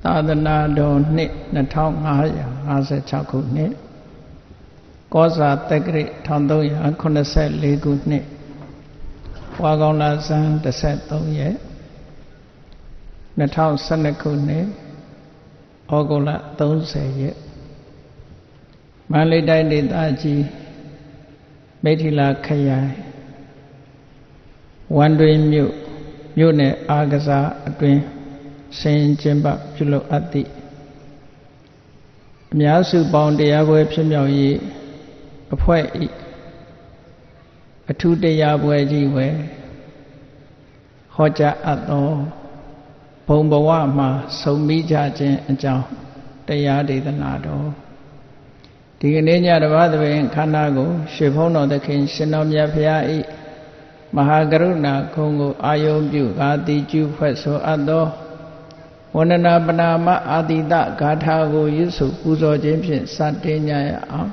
သာသနာတော်နှစ်2556ခုနှစ်ကောဇာတက္ကရာ1384ခုနှစ်ဝါကောင်လဆန်း13ရက်2012ခုနှစ်ဩဂုတ်လ30ရက်မန္တလေးတိုင်းဒေသကြီးမိထ္ထီလာခရိုင်ဝန်တွင်မြို့နယ်အားကစားအတွင်းဆင်ကျင်းပပြုလုပ်အပ်သည့်အများစုပေါင်းတရားပွဲဖြစ်မြောက်ရေးအဖွဲ့၏အထူးတရားပွဲကြီးဝယ်ဟောကြားအပ်သောဘုံဘဝမှာဆုံမိကြခြင်းအကြောင်းတရားဒေသနာတော်ဒီကနေ့ညတပါးသဘင်ခန္ဓာကိုရွှေဘုန်းတော်သခင်ရှင်တော်မြတ်ဖရာ၏မဟာကရုဏာဂုဏ်ကိုအာယုံပြုကာတိကျူဖွဲ့ဆိုအပ်သောဝန္ဒနာပနာမအာတိတဂါထာကိုရွတ်ဆိုပူဇော်ခြင်းဖြင့်စတင်ကြရအောင်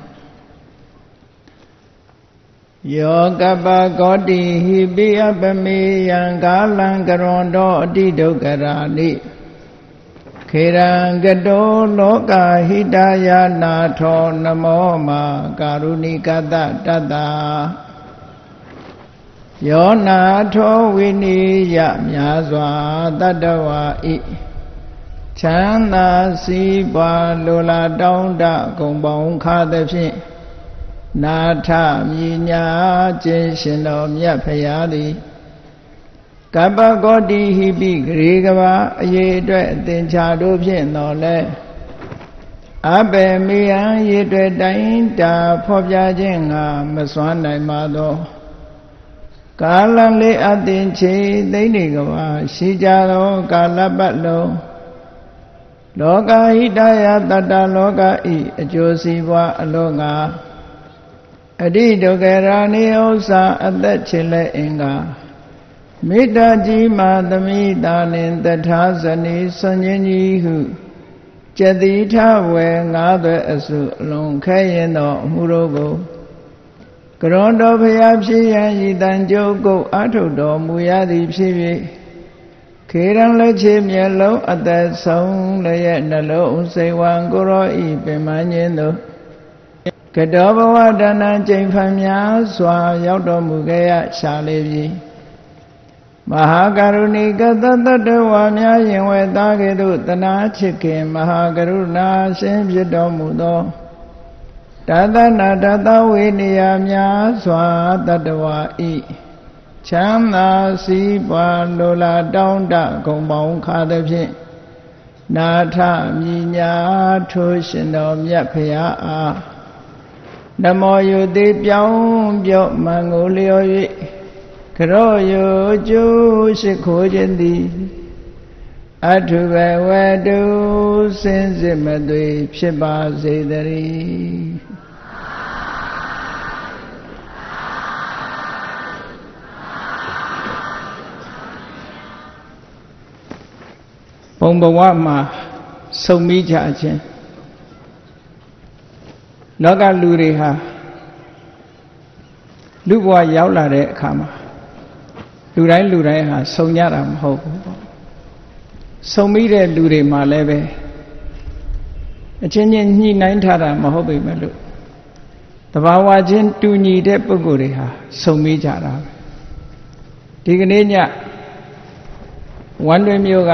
ယောကပ္ပကောတိဟိပိအပမေယံကာလံကရွန်တော်အတိဒုက္ခရာနိခေရံကတောလောကဟိတယနာထောနမောမာကာရုဏိကတတတ္တယောနာထောဝိနိယမြာစွာတတ္တဝါဤချမ်းသာစီးပွားလိုလားတောင်းတဂုံပေါင်းခါသဖြင့်နာထမြညာခြင်းရှင်တော်မြတ်ဖရာသည်ကပ္ပကောတိဟိပိဂရေကဘာအရေအတွက်အသင်္ချာတို့ဖြင့်တော်လဲအဘေမေယံရေအတွက်တိုင်းတာဖော်ပြခြင်းငါမစွမ်းနိုင်ပါသောကာလလေးအသင်ချေသိမ့်နေကဘာရှိကြသောကာလပတ်လုံးလောကဟိတယတတ္တလောကဤအကျိုးစီးပွားအလို့ငါအတိဒုက္ခရာနိဥ္စာအသက်ချေလက်အင်္ဂါမေတ္တာကြီးမာသမိတာနှင့်တထာဇနီဆွန်ခြင်းကြီးဟုကျတိထဝေငါးသွဲအစုအလုံးခဲရင်သောအမှုတို့ကိုကရွန်တော်ဖျားဖြစ်ရန်ဤတန်ကြုတ်ကိုအာထုတော်မူရသည်ဖြစ်၍ခေရန်လက်ချေမျက်လုံးအသက်ဆုံးလည်းနှလုံးစိတ်ဝံကိုရောဤပင်မခြင်းသို့ကတောဘဝတဏ္ဍကျိန်ဖန်များစွာရောက်တော်မူခဲ့ရရှာလေပြီမဟာကရုဏီကတတ္တဝါများရင်ဝဲသားကဲ့သို့တနာချစ်ခင်မဟာကရုဏာရှင်ဖြစ်တော်မူသောတသနာတသဝေနိယများစွာတတ္တဝါဤချမ်းသာစီးပွားလိုလားတောင်းတဂုံပေါင်းခါသဖြင့်နာထမြညာထိုးရှင်တော်မြတ်ဖရာအားနမောယုတိပြောင်းပြော့မံကိုလျော်၍ကရောယုကျိုးရှိခိုးခြင်းသည်အထုဘဝတုစင်စစ်မသွေဖြစ်ပါစေတည်းဘုံဘဝမှာဆုံမိကြခြင်းလောကလူတွေဟာလူဘဝရောက်လာတဲ့အခါမှာလူတိုင်းဟာဆုံကြတာမဟုတ်ဘူးပေါ့ဆုံမိတဲ့လူတွေမှာလည်းပဲအချင်းချင်းညှိနှိုင်းထားတာမဟုတ်ပေမဲ့လို့တဘာဝချင်းတူညီတဲ့ပုဂ္ဂိုလ်တွေဟာဆုံမိကြတာပဲဒီကနေ့ညဝန်တွင်မြို့က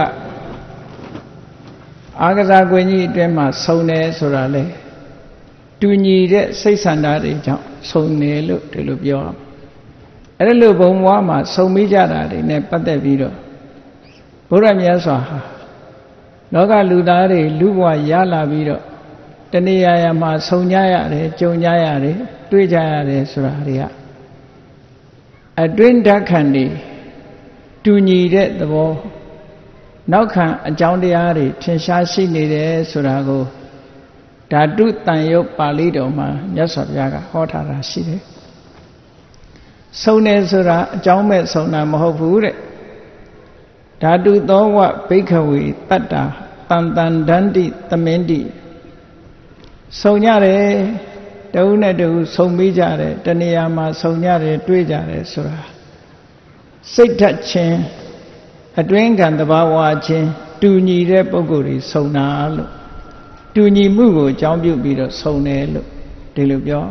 အားကစားကွင်းကြီးအတွင်းမှာဆုံတယ်ဆိုတာလေတူညီတဲ့စိတ်ဆန္ဒတွေကြောင့်ဆုံနေလို့ဒီလိုပြောအောင်အဲ့လိုဘုံဘဝမှာဆုံမိကြတာတွေနဲ့ပတ်သက်ပြီးတော့ဘုရားမြတ်စွာဟာလောကလူသားတွေလူဘဝရလာပြီးတော့တဏှာရမှာဆုံကြရတယ်ကြုံကြရတယ်တွေ့ကြရတယ်ဆိုတာတွေကအတွင်းဓာတ်ခံတွေတူညီတဲ့သဘောနောက်ခံအကြောင်းတရားတွေထင်ရှားရှိနေတယ်ဆိုတာကိုဓာတုတန်ယုတ်ပါဠိတော်မှာမြတ်စွာဘုရားကဟောထားတာရှိတယ်။ဆုံတယ်ဆိုတာအကြောင်းမဲ့ဆုံတာမဟုတ်ဘူးတဲ့။ဓာတုသောဝဘိက္ခဝေတတ္တာတန်တန်ဒန္တိသမင်းတိဆုံကြတယ်တဦးနဲ့တဦးဆုံမိကြတယ်တဏှာမှာဆုံကြတယ်တွေ့ကြတယ်ဆိုတာစိတ်ဓာတ်ချင်းအတွင်းခံတဘာဝချင်းတူညီတဲ့ပုဂ္ဂိုလ်တွေဆုံတာလို့တူညီမှုကိုအကြောင်းပြုပြီးတော့ဆုံတယ်လို့ဒီလိုပြော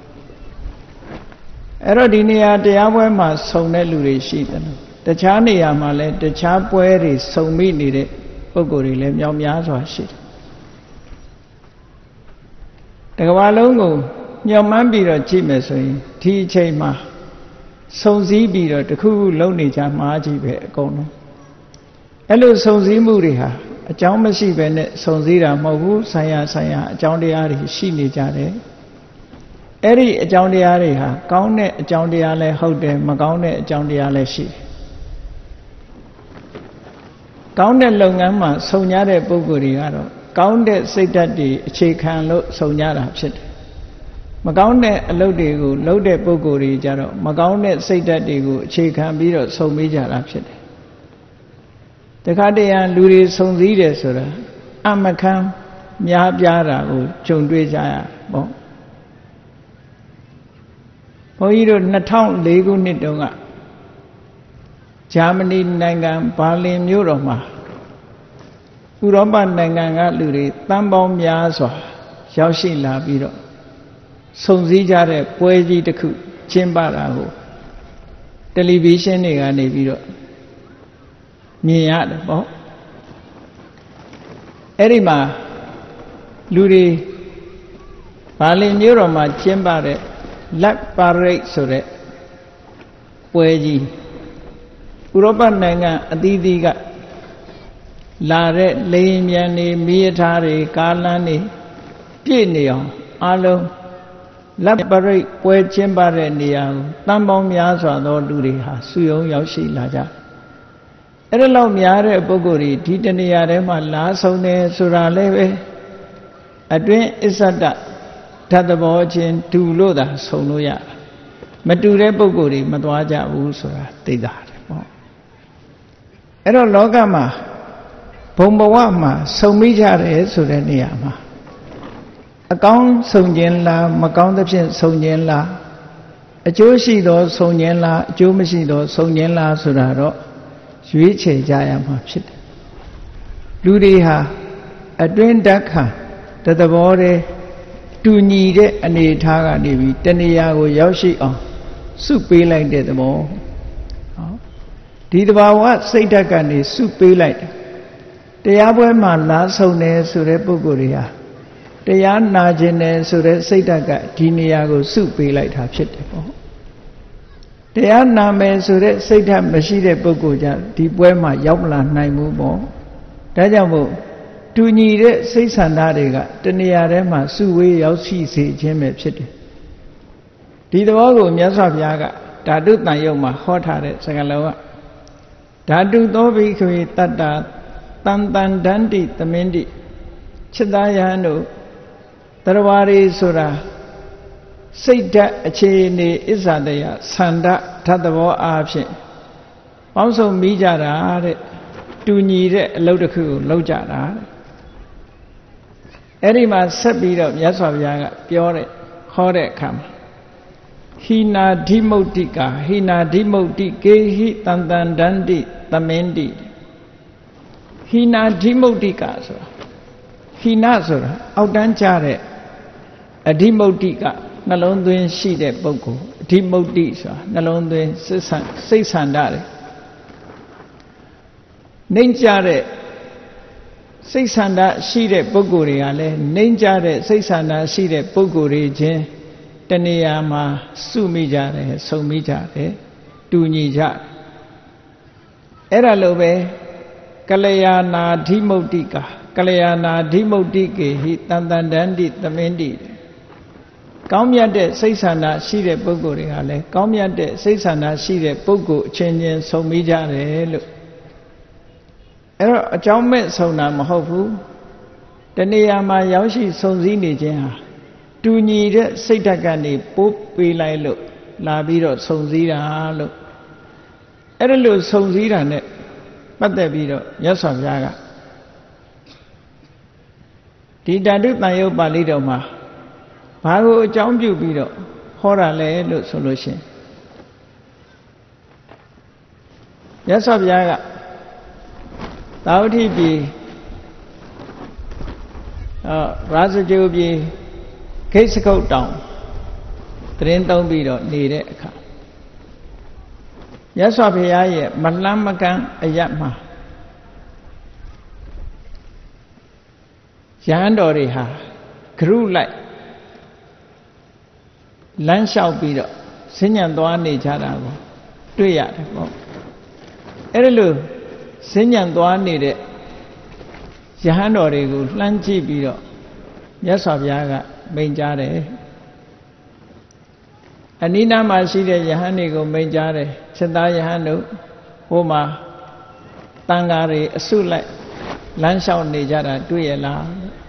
အဲ့တော့ဒီနေရာတရားပွဲမှာဆုံတဲ့လူတွေရှိတယ်တခြားနေရာမှာလည်းတခြားပွဲတွေဆုံမိနေတဲ့ပုဂ္ဂိုလ်တွေလည်းမြောက်များစွာရှိတယ်တကမ္ဘာလုံးကိုညှော်မှန်းပြီးတော့ကြည့်မယ်ဆိုရင်ဒီအချိန်မှာစုံစည်းပြီးတော့တခုခုလုံးနေကြမှာကြီးပဲအကုန်လုံးအဲ့လိုစုံစည်းမှုတွေဟာအကြောင်းမရှိဘဲနဲ့စုံစည်းတာမဟုတ်ဘူးဆိုင်ရာအကြောင်းတရားတွေရှိနေကြတယ်အဲ့ဒီအကြောင်းတရားတွေဟာကောင်းတဲ့အကြောင်းတရားလည်းဟုတ်တယ်မကောင်းတဲ့အကြောင်းတရားလည်းရှိတယ်ကောင်းတဲ့လုပ်ငန်းမှာဆုံကြတဲ့ပုဂ္ဂိုလ်တွေကတော့ကောင်းတဲ့စိတ်ဓာတ်တွေအခြေခံလို့ဆုံကြတာဖြစ်တယ်မကောင်းတဲ့အလုပ်တွေကိုလုပ်တဲ့ပုဂ္ဂိုလ်တွေကြတော့မကောင်းတဲ့စိတ်ဓာတ်တွေကိုအခြေခံပြီးတော့ဆုံမိကြတာဖြစ်တယ်တခါတည်းလူတွေဆုံစည်းတယ်ဆိုတာအမခံများပြားတာကိုကြုံတွေ့ကြရပေါ့ဘုန်းကြီးတို့2004ခုနှစ်တုန်းကဂျာမနီနိုင်ငံဘာလင်မြို့တော်မှာဥရောပနိုင်ငံကလူတွေတန်းပေါင်းများစွာရောက်ရှိလာပြီးတော့ဆုံစည်းကြတဲ့ပွဲကြီးတစ်ခုကျင်းပတာကိုတယ်လီဗီရှင်းတွေကနေပြီးတော့မြင်ရတယ်ပေါ့အဲ့ဒီမှာလူတွေဘာလင်မြို့တော်မှာကျင်းပတဲ့လက်ပါရိတ်ဆိုတဲ့ပွဲကြီးဥရောပနိုင်ငံအသီးသီးကလာတဲ့လေယာဉ်မြန်တွေမီးရထားတွေကားလမ်းတွေပြည့်နေအောင်အလုံးလက်ပါရိတ်ပွဲကျင်းပတဲ့နေရာကိုတန်ပေါင်းများစွာသောလူတွေဟာစုယုံရောက်ရှိလာကြအဲ့ဒါလောက်များတဲ့ပုဂ္ဂိုလ်တွေဒီတနေရာထဲမှာလာဆုံးတယ်ဆိုတာလည်းပဲအတွင်းအစ္ဆဒဓာတ်သဘောချင်းတူလို့သာဆုံလို့ရတာမတူတဲ့ပုဂ္ဂိုလ်တွေမသွားကြဘူးဆိုတာသိတာတယ်ပေါ့အဲ့တော့လောကမှာဘုံဘဝမှာဆုံမိကြတယ်ဆိုတဲ့နေရာမှာအကောင်းဆုံခြင်းလားမကောင်းသဖြင့်ဆုံခြင်းလားအကျိုးရှိသောဆုံခြင်းလားအကျိုးမရှိသောဆုံခြင်းလားဆိုတာတော့ရွေးချယ်ကြရမှာဖြစ်တယ်လူတွေဟာအတွင်းဓာတ်ခံတသဘောတည်းတူညီတဲ့အနေအထားကနေပြီးတဏှာကိုရောက်ရှိအောင်စုပေးလိုက်တဲ့သဘောဒီတဘာဝစိတ်ဓာတ်ကနေစုပေးလိုက်တရားပွဲမှာလာဆုံတယ်ဆိုတဲ့ပုဂ္ဂိုလ်တွေဟာတရားနာခြင်းတယ်ဆိုတဲ့စိတ်ဓာတ်ကဒီနေရာကိုစုပေးလိုက်တာဖြစ်တယ်ပေါ့တရားနာမယ်ဆိုတဲ့စိတ်ဓာတ်မရှိတဲ့ပုဂ္ဂိုလ်ကြဒီပွဲမှာရောက်မလာနိုင်ဘူးပေါ့ဒါကြောင့်မို့တူညီတဲ့စိတ်ဆန္ဒတွေကတဏှာထဲမှာစုဝေးရောက်ရှိစေခြင်းပဲဖြစ်တယ်ဒီသဘောကိုမြတ်စွာဘုရားကဓာတုတန်ရုပ်မှာဟောထားတဲ့စကားလုံးကဓာတုသောဘိက္ခဝေတတ္တာတန်တန်ဒန္တိသမင်းတိจิตသားယဟန်တို့တရားတွေဆိုတာစိတ်ဓာတ်အခြေအနေအစ္ဆဒယဆန္ဒဓာတ်သဘောအားဖြင့်ပေါင်းစုံမိကြတာတဲ့တူညီတဲ့အလုပ်တစ်ခုကိုလုပ်ကြတာအဲ့ဒီမှာဆက်ပြီးတော့မြတ်စွာဘုရားကပြောတဲ့ဟောတဲ့အခါမှာဟိနာဓိမုတ်တိကာဟိနာဓိမုတ်တိကေဟိတန်တန်ဒန္တိသမင်းတိဟိနာဓိမုတ်တိကာဆိုတာဟိနာဆိုတာအောက်တန်းကျတဲ့အဓိမုတ်တိကနှလုံးသွင်းရှိတဲ့ပုဂ္ဂိုလ်အဓိမုတ်တိဆိုတာနှလုံးသွင်းစိတ်ဆန္ဒတယ်နှိမ့်ကြတဲ့စိတ်ဆန္ဒရှိတဲ့ပုဂ္ဂိုလ်တွေကလည်းနှိမ့်ကြတဲ့စိတ်ဆန္ဒရှိတဲ့ပုဂ္ဂိုလ်တွေချင်းတဏှာမှာစုမိကြတယ်ဆုံမိကြတယ်တူညီကြတယ်အဲ့ဒါလိုပဲကလျာဏာဓိမုတ်တိကာကလျာဏာဓိမုတ်တိကေဟိတန်တန်ဒန္တိသမင်းတိကောင်းမြတ်တဲ့စိတ်ဆန္ဒရှိတဲ့ပုဂ္ဂိုလ်တွေကလည်းကောင်းမြတ်တဲ့စိတ်ဆန္ဒရှိတဲ့ပုဂ္ဂိုလ်အချင်းချင်းဆုံမိကြတယ်လို့အဲ့တော့အကြောင်းမဲ့ဆုံတာမဟုတ်ဘူးတဏှာမှာရောက်ရှိဆုံစည်းနေခြင်းဟာတူညီတဲ့စိတ်ဓာတ်ကနေပို့ပေးလိုက်လို့လာပြီးတော့ဆုံစည်းတာလို့အဲ့ဒါလို့ဆုံစည်းတာ ਨੇ ပတ်သက်ပြီးတော့မြတ်စွာဘုရားကဒီဓာတုတန်ရုပ်ပါဠိတော်မှာဘာကိုအကြောင်းပြုပြီးတော့ဟောတာလဲလို့ဆိုလို့ရှိရင်မြတ်စွာဘုရားကသာဝတိပြည်ရာဇဂိုပြည်ဂိတ်စကုတ်တောင်တရင်သုံးပြီးတော့နေတဲ့အခါမြတ်စွာဘုရားရဲ့မလှမ်းမကမ်းအရပ်မှာရဟန်းတော်တွေဟာဂရုလိုက်လမ်းလျှောက်ပြီးတော့ဆင်းညံသွားနေကြတာကိုတွေ့ရတယ်ပေါ့အဲ့ဒါလို့ဆင်းညံသွားနေတဲ့ယဟန်တော်တွေကိုလှမ်းကြည့်ပြီးတော့မြတ်စွာဘုရားကမိန့်ကြားတယ်အနိနာမှာရှိတဲ့ယဟန်တွေကိုမိန့်ကြားတယ်စစ်သားယဟန်တို့ဟိုမှာတန်ဃာတွေအစုလိုက်လမ်းလျှောက်နေကြတာတွေ့ရလား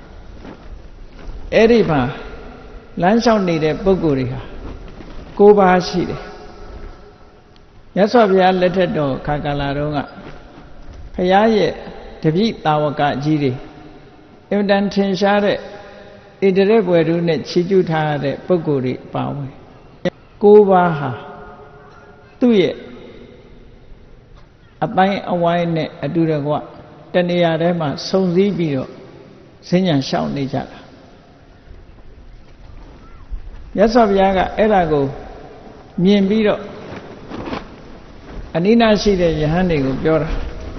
အဲ့ဒီမှာလမ်းလျှောက်နေတဲ့ပုဂ္ဂိုလ်တွေဟာ9ပါးရှိတယ်မြတ်စွာဘုရားလက်ထက်တော်ခါကာလတုန်းကဘုရားရဲ့တပည့်တာဝကကြီးတွေအင်တန်ထင်ရှားတဲ့ဣတရေဘွယ်တို့နဲ့ချီးကျူးထားတဲ့ပုဂ္ဂိုလ်တွေပါဝင်9ပါးဟာသူ့ရဲ့အပိုင်းအဝိုင်းနဲ့အတူတကွတဏှာထဲမှာစုံစည်းပြီးတော့ဈဉ္ညာရှောင်နေကြတာမြတ်စွာဘုရားကအဲ့ဒါကိုမြင်ပြီးတော့အနိနာရှိတဲ့ယဟန်တွေကိုပြောတာ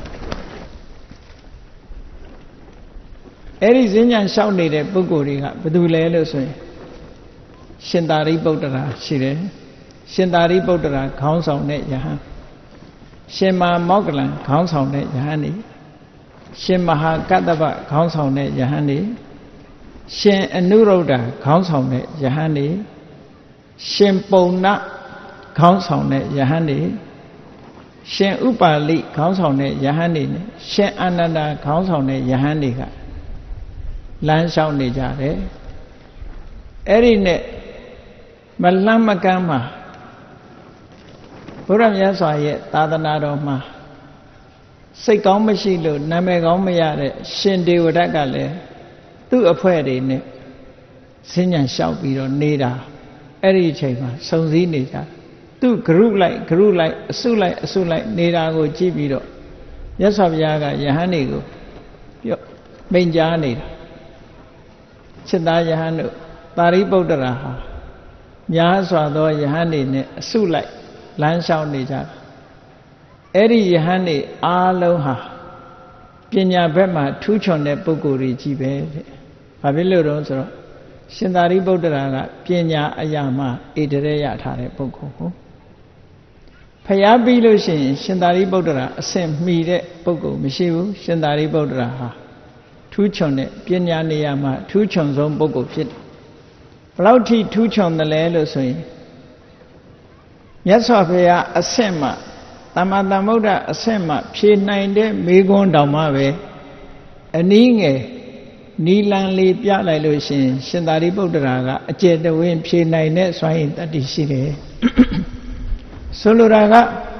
အဲ့ဒီဈဉ္ညာလျှောက်နေတဲ့ပုဂ္ဂိုလ်တွေကဘယ်သူလဲလို့ဆိုရင်ရှင်သာရိပုတ္တရာရှိတယ်ရှင်သာရိပုတ္တရာခေါင်းဆောင်တဲ့ယဟန်ရှင်မမောက္ကလံခေါင်းဆောင်တဲ့ယဟန်နေရှင်မဟာကတ္တဗခေါင်းဆောင်တဲ့ယဟန်နေရှင်အနုရုဒ္ဓခေါင်းဆောင်တဲ့ယဟန်နေရှင်ပုံနခေါင်းဆောင်တဲ့ယဟန်နေရှင်ဥပါလိခေါင်းဆောင်တဲ့ယဟန်နေနဲ့ရှင်အာနန္ဒာခေါင်းဆောင်တဲ့ယဟန်တွေကလမ်းလျှောက်နေကြတယ်အဲ့ဒီနဲ့မလှမ်းမကမ်းမှာဘုရားမြတ်စွာရဲ့သာသနာတော်မှာစိတ်ကောင်းမရှိလို့နာမည်ကောင်းမရတဲ့ရှင်ဒေဝဒတ်ကလည်းသူ့အဖွဲ့တွေနဲ့ဈဉ္ညာလျှောက်ပြီးတော့နေတာအဲ့ဒီအချိန်မှာစုံစည်းနေကြသူ့ group လိုက်အစုလိုက်နေတာကိုကြည့်ပြီးတော့မြတ်စွာဘုရားကယဟန်တွေကိုပြောမိန့်ကြားနေတာစိတ္တယဟန်တို့သာရိပုတ္တရာဟာများစွာသောယဟန်တွေနဲ့အစုလိုက်လမ်းလျှောက်နေကြတာအဲ့ဒီယဟန်တွေအားလုံးဟာပညာဘက်မှာထူးချွန်တဲ့ပုဂ္ဂိုလ်တွေကြီးပဲတဲ့ဘာဖြစ်လို့တော့ဆိုတော့ရှင်သာရိပုတ္တရာကပညာအရာမှာဣတရေရထားတဲ့ပုဂ္ဂိုလ်ကိုဖျားပြီးလို့ရှိရင်ရှင်သာရိပုတ္တရာအစင်မှီတဲ့ပုဂ္ဂိုလ်မရှိဘူးရှင်သာရိပုတ္တရာဟာထူးချွန်တဲ့ပညာနေရာမှာထူးချွန်ဆုံးပုဂ္ဂိုလ်ဖြစ်တယ်ဘယ်လောက်ထိထူးချွန်တယ်လဲလို့ဆိုရင်မြတ်စွာဘုရားအဆင့်မှသမ္မာသမ္ဗုဒ္ဓအဆင့်မှဖြေနိုင်တဲ့မေခွန်းတောင်မှပဲအနည်းငယ်နီလန်လေးပြလိုက်လို့ရှိရင်ရှင်သာရိပုတ္တရာကအကျယ်တဝင်းဖြေနိုင်တဲ့စွမ်းရည်တတ္တိရှိတယ်ဆိုလိုတာက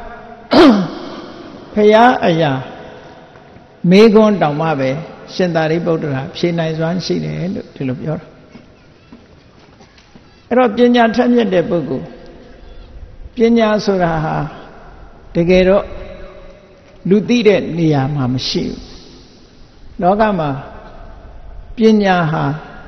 ဘုရားအရာမေခွန်းတောင်မှပဲရှင်သာရိပုတ္တရာဖြေနိုင်စွမ်းရှိတယ်လို့ဒီလိုပြောတာအဲ့တော့ပညာထက်မြက်တဲ့ပုဂ္ဂိုလ်ပညာဆိုတာဟာတကယ်တော့လူသိတဲ့နေရာမှာမရှိဘူးလောကမှာပညာဟာ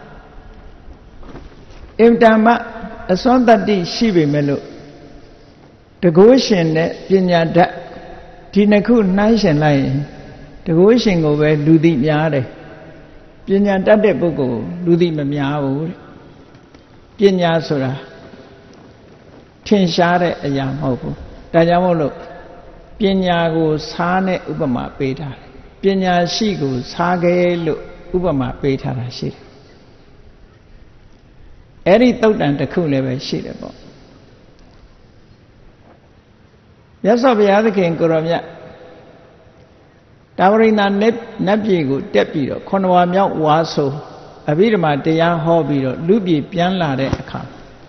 အင်တမအစွမ်းတတ္တိရှိပေမဲ့လို့တကုရှင်နဲ့ပညာဓာတ်ဒီနှစ်ခုနှိုင်းရှင်လိုက်ရင်တကုရှင်ကိုပဲလူသိများတယ်ပညာတတ်တဲ့ပုဂ္ဂိုလ်လူသိမများဘူးတဲ့ပညာဆိုတာထင်ရှားတဲ့အရာမဟုတ်ဘူးဒါကြောင့်မို့လို့ပညာကိုစားနဲ့ဥပမာပေးထားတယ်ပညာရှိကိုစားခဲလို့ဥပမာပေးထားတာရှိတယ်အဲ့ဒီသုတ်တန်တစ်ခုလည်းပဲရှိတယ်ပေါ့မြတ်စွာဘုရားသခင်ကိုရောမြတ်တာဝရိန္ဒနတ်ပြည်ကိုတက်ပြီးတော့9ဝါမြောက်ဝါဆိုအဘိဓမ္မာတရားဟောပြီးတော့လူပြည်ပြန်လာတဲ့အခါ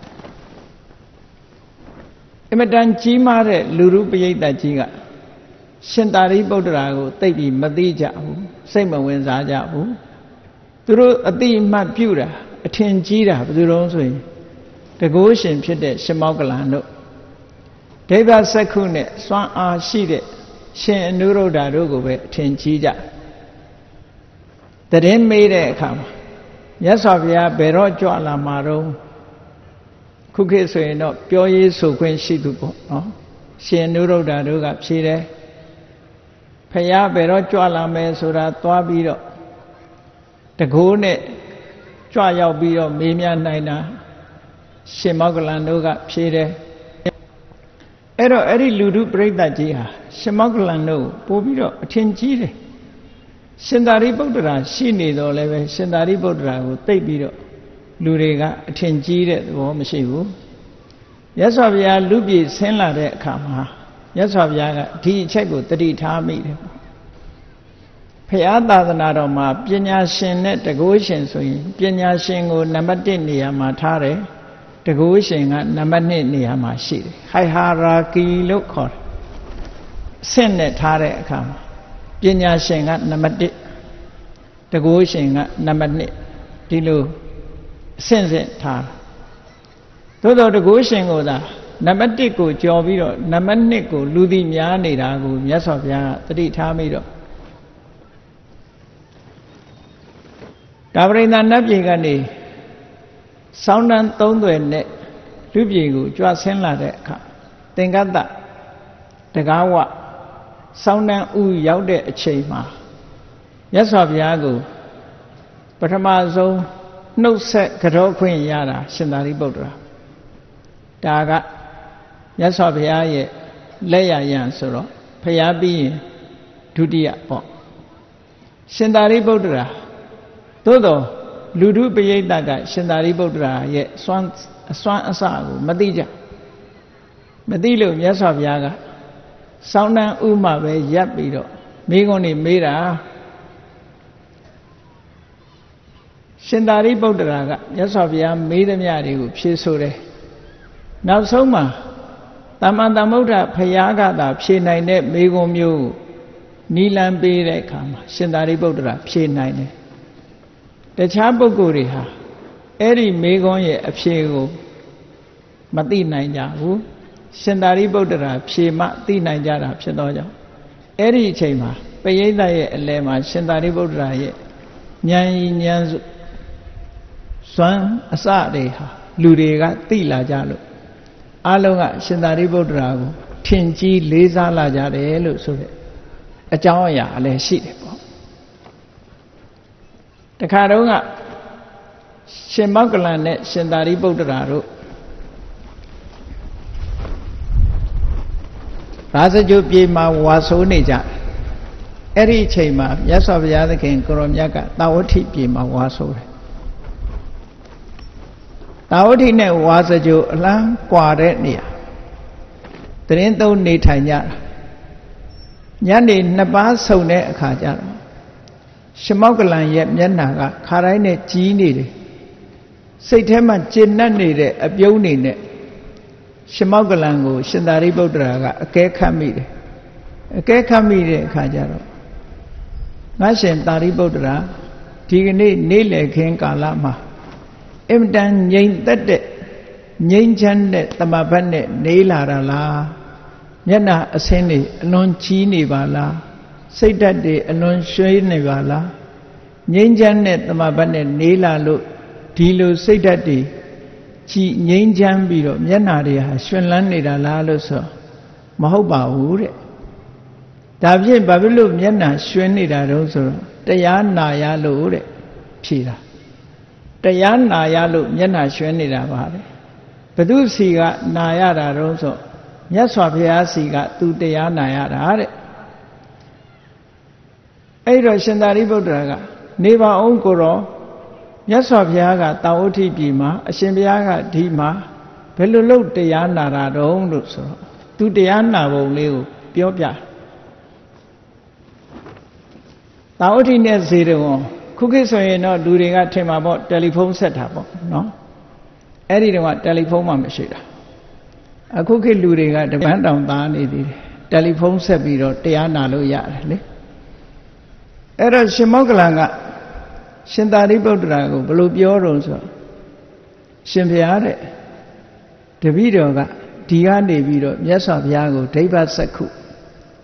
အမတန်ကြီးမားတဲ့လူရုပရိသတ်ကြီးကရှင်သာရိပုတ္တရာကိုသိပြီးမသိကြဘူးစိတ်မဝင်စားကြဘူးသူတို့အတိအမှတ်ပြုတာအထင်ကြီးတာဘယ်သူတုံးဆိုရင်တကုရှင်ဖြစ်တဲ့ရှင်မောက္ကလန်တို့ဒိဗ္ဗစက္ခုနဲ့စွမ်းအားရှိတဲ့ရှင်အနုရုဒ္ဓတို့ကိုပဲအထင်ကြီးကြတရင်မေးတဲ့အခါမှာမြတ်စွာဘုရားဘယ်တော့ကြွလာမှာတော့ခုခေတ်ဆိုရင်တော့ပြောရေးဆိုခွင့်ရှိသူပေါ့နော်ရှင်အနုရုဒ္ဓတို့ကဖြေတယ်ဘုရားဘယ်တော့ကြွလာမယ်ဆိုတာသွားပြီးတော့တကိုးနဲ့ကြွရောက်ပြီးတော့မေးမြန်းနိုင်တာရှင်မောဂလန်တို့ကဖြေတယ်အဲ့တော့အဲ့ဒီလူထုပြိဿကြီးဟာရှင်မောဂလန်တို့ပို့ပြီးတော့အထင်ကြီးတယ်ရှင်သာရိပုတ္တရာရှိနေတော့လည်းပဲရှင်သာရိပုတ္တရာကိုသိပ်ပြီးတော့လူတွေကအထင်ကြီးတဲ့သဘောမရှိဘူးမြတ်စွာဘုရားလူပြည်ဆင်းလာတဲ့အခါမှာမြတ်စွာဘုရားကဒီအချက်ကိုတတိထားမိတယ်ဘုရားသာသနာတော်မှာပညာရှင်နဲ့တကုရှင်ဆိုရင်ပညာရှင်ကိုနံပါတ်1နေရာမှာထားတယ်တကုရှင်ကနံပါတ်2နေရာမှာရှိတယ်ဟိုက်ဟာရာကီလို့ခေါ်တယ်အဆင့်နဲ့ထားတဲ့အခါမှာပညာရှင်ကနံပါတ်1တကုရှင်ကနံပါတ်2ဒီလိုအဆင့်ဆင့်ထားသို့တော်တကုရှင်ကိုသာနံပါတ်1ကိုကြော်ပြီးတော့နံပါတ်2ကိုလူသိများနေတာကိုမြတ်စွာဘုရားကတတိထားပြီးတော့ဒါပရိသနတ်ပြည်ကနေစောင်းတန်း3သွယ်နဲ့လူပြည်ကိုကြွဆင်းလာတဲ့အခါသင်္ကတ္တတကားဝစောင်းတန်းဥရောက်တဲ့အချိန်မှာမြတ်စွာဘုရားကိုပထမဆုံးနှုတ်ဆက်ကြောခွင့်ရတာရှင်သာရိပုတ္တရာဒါကမြတ်စွာဘုရားရဲ့လက်ရရန်ဆိုတော့ဘုရားပြီးရင်ဒုတိယပေါ့ရှင်သာရိပုတ္တရာသို့တော့လူထုပရိသတ်ကရှင်သာရိပုတ္တရာရဲ့အစွမ်းအစကိုမသိကြမသိလို့မြတ်စွာဘုရားကစောင်းတန်းဥမှာပဲရပ်ပြီးတော့မိဂုံးနေမေးတာရှင်သာရိပုတ္တရာကမြတ်စွာဘုရားမေးသမျှတွေကိုဖြေဆိုတယ်နောက်ဆုံးမှာသမ္မာသမ္ဗုဒ္ဓဘုရားကသာဖြေနိုင်တဲ့မိဂုံးမျိုးကိုနီလန်ပေးတဲ့အခါမှာရှင်သာရိပုတ္တရာဖြေနိုင်တယ်တခြားပုဂ္ဂိုလ်တွေဟာအဲ့ဒီမေဂွန်းရဲ့အဖြေကိုမသိနိုင်ကြဘူးရှင်သာရိပုတ္တရာဖြေမှသိနိုင်ကြတာဖြစ်သောကြောင့်အဲ့ဒီအချိန်မှာပရိသတ်ရဲ့အလယ်မှာရှင်သာရိပုတ္တရာရဲ့ဉာဏ်ဤဉာဏ်စွမ်းအစတွေဟာလူတွေကသိလာကြလို့အလုံးကရှင်သာရိပုတ္တရာကိုထင်ကြီးလေးစားလာကြတယ်လို့ဆိုတဲ့အကြောင်းအရာအလည်းရှိတယ်ပေါ့တခါတုန်းကရှင်မောဂလန်နဲ့ရှင်သာရိပုတ္တရာတို့ရာဇဂုပြေမှာဝါဆိုးနေကြအဲ့ဒီအချိန်မှာမြတ်စွာဘုရားသခင်ကိုရောမြတ်ကတာဝတိပြေမှာဝါဆိုးတယ်တာဝတိနဲ့ဝါစကြိုအလန်းကွာတဲ့နေရာတရင်သုံးနေထိုင်ကြတာညနေ2ပါးဆုံတဲ့အခါကျတော့ရှင်မောဂလန်ရဲ့မျက်နှာကခါတိုင်းနဲ့ကြီးနေတယ်စိတ်ထဲမှာကျဉ်တ်နေတဲ့အပြုံးနေနဲ့ရှင်မောဂလန်ကိုရှင်သာရိပုတ္တရာကအကဲခတ်မိတယ်အကဲခတ်မိတဲ့အခါကျတော့ငါရှင်သာရိပုတ္တရာဒီကနေ့နေ့လည်ခင်းကာလမှာအင်တန်ငြိမ်သက်တဲ့ငြိမ်ချမ်းတဲ့တမဘတ်နဲ့နေလာတာလားမျက်နှာအဆင်းတွေအလွန်ကြီးနေပါလားစိတ်ဓာတ်တွေအလွန်ရွှေနေပါလားငြိမ်းချမ်းတဲ့တမဘတ်နဲ့နေလာလို့ဒီလိုစိတ်ဓာတ်တွေကြီးငြိမ်းချမ်းပြီးတော့မျက်နှာတွေဟာရွှင်လန်းနေတာလားလို့ဆိုမဟုတ်ပါဘူးတဲ့ဒါဖြင့်ဘာဖြစ်လို့မျက်နှာရွှင်နေတာတုံးဆိုတော့တရားနာရလို့တဲ့ဖြေတာတရားနာရလို့မျက်နှာရွှင်နေတာပါတဲ့ဘသူစီကနာရတာတုံးဆိုမြတ်စွာဘုရားစီကသူတရားနာရတာတဲ့အဲ့တော့ရှင်သာရိပုတ္တရာကနေပါအောင်ကိုရောမြတ်စွာဘုရားကတာဝတိပြည်မှာအရှင်ဘုရားကဒီမှာဘယ်လိုလုပ်တရားနာတာတုံးလို့ဆိုတော့သူတရားနာပုံလေးကိုပြောပြတာဝတိနဲ့ဇေတဝန်ခုခေတ်ဆိုရင်တော့လူတွေကထင်မှာပေါ့တယ်လီဖုန်းဆက်တာပေါ့နော်အဲ့ဒီတော့တယ်လီဖုန်းမှမရှိတာအခုခေတ်လူတွေကတပန်းတောင်သားနေသေးတယ်တယ်လီဖုန်းဆက်ပြီးတော့တရားနာလို့ရတယ်လေအဲ့တော့ရှင်မောဂလန်ကရှင်သာရိပုတ္တရာကိုဘယ်လိုပြောတော့ဆိုရှင်ဘုရားတဲ့တပည့်တော်ကဒီကနေပြီးတော့မြတ်စွာဘုရားကိုဒိဗ္ဗစက္ခု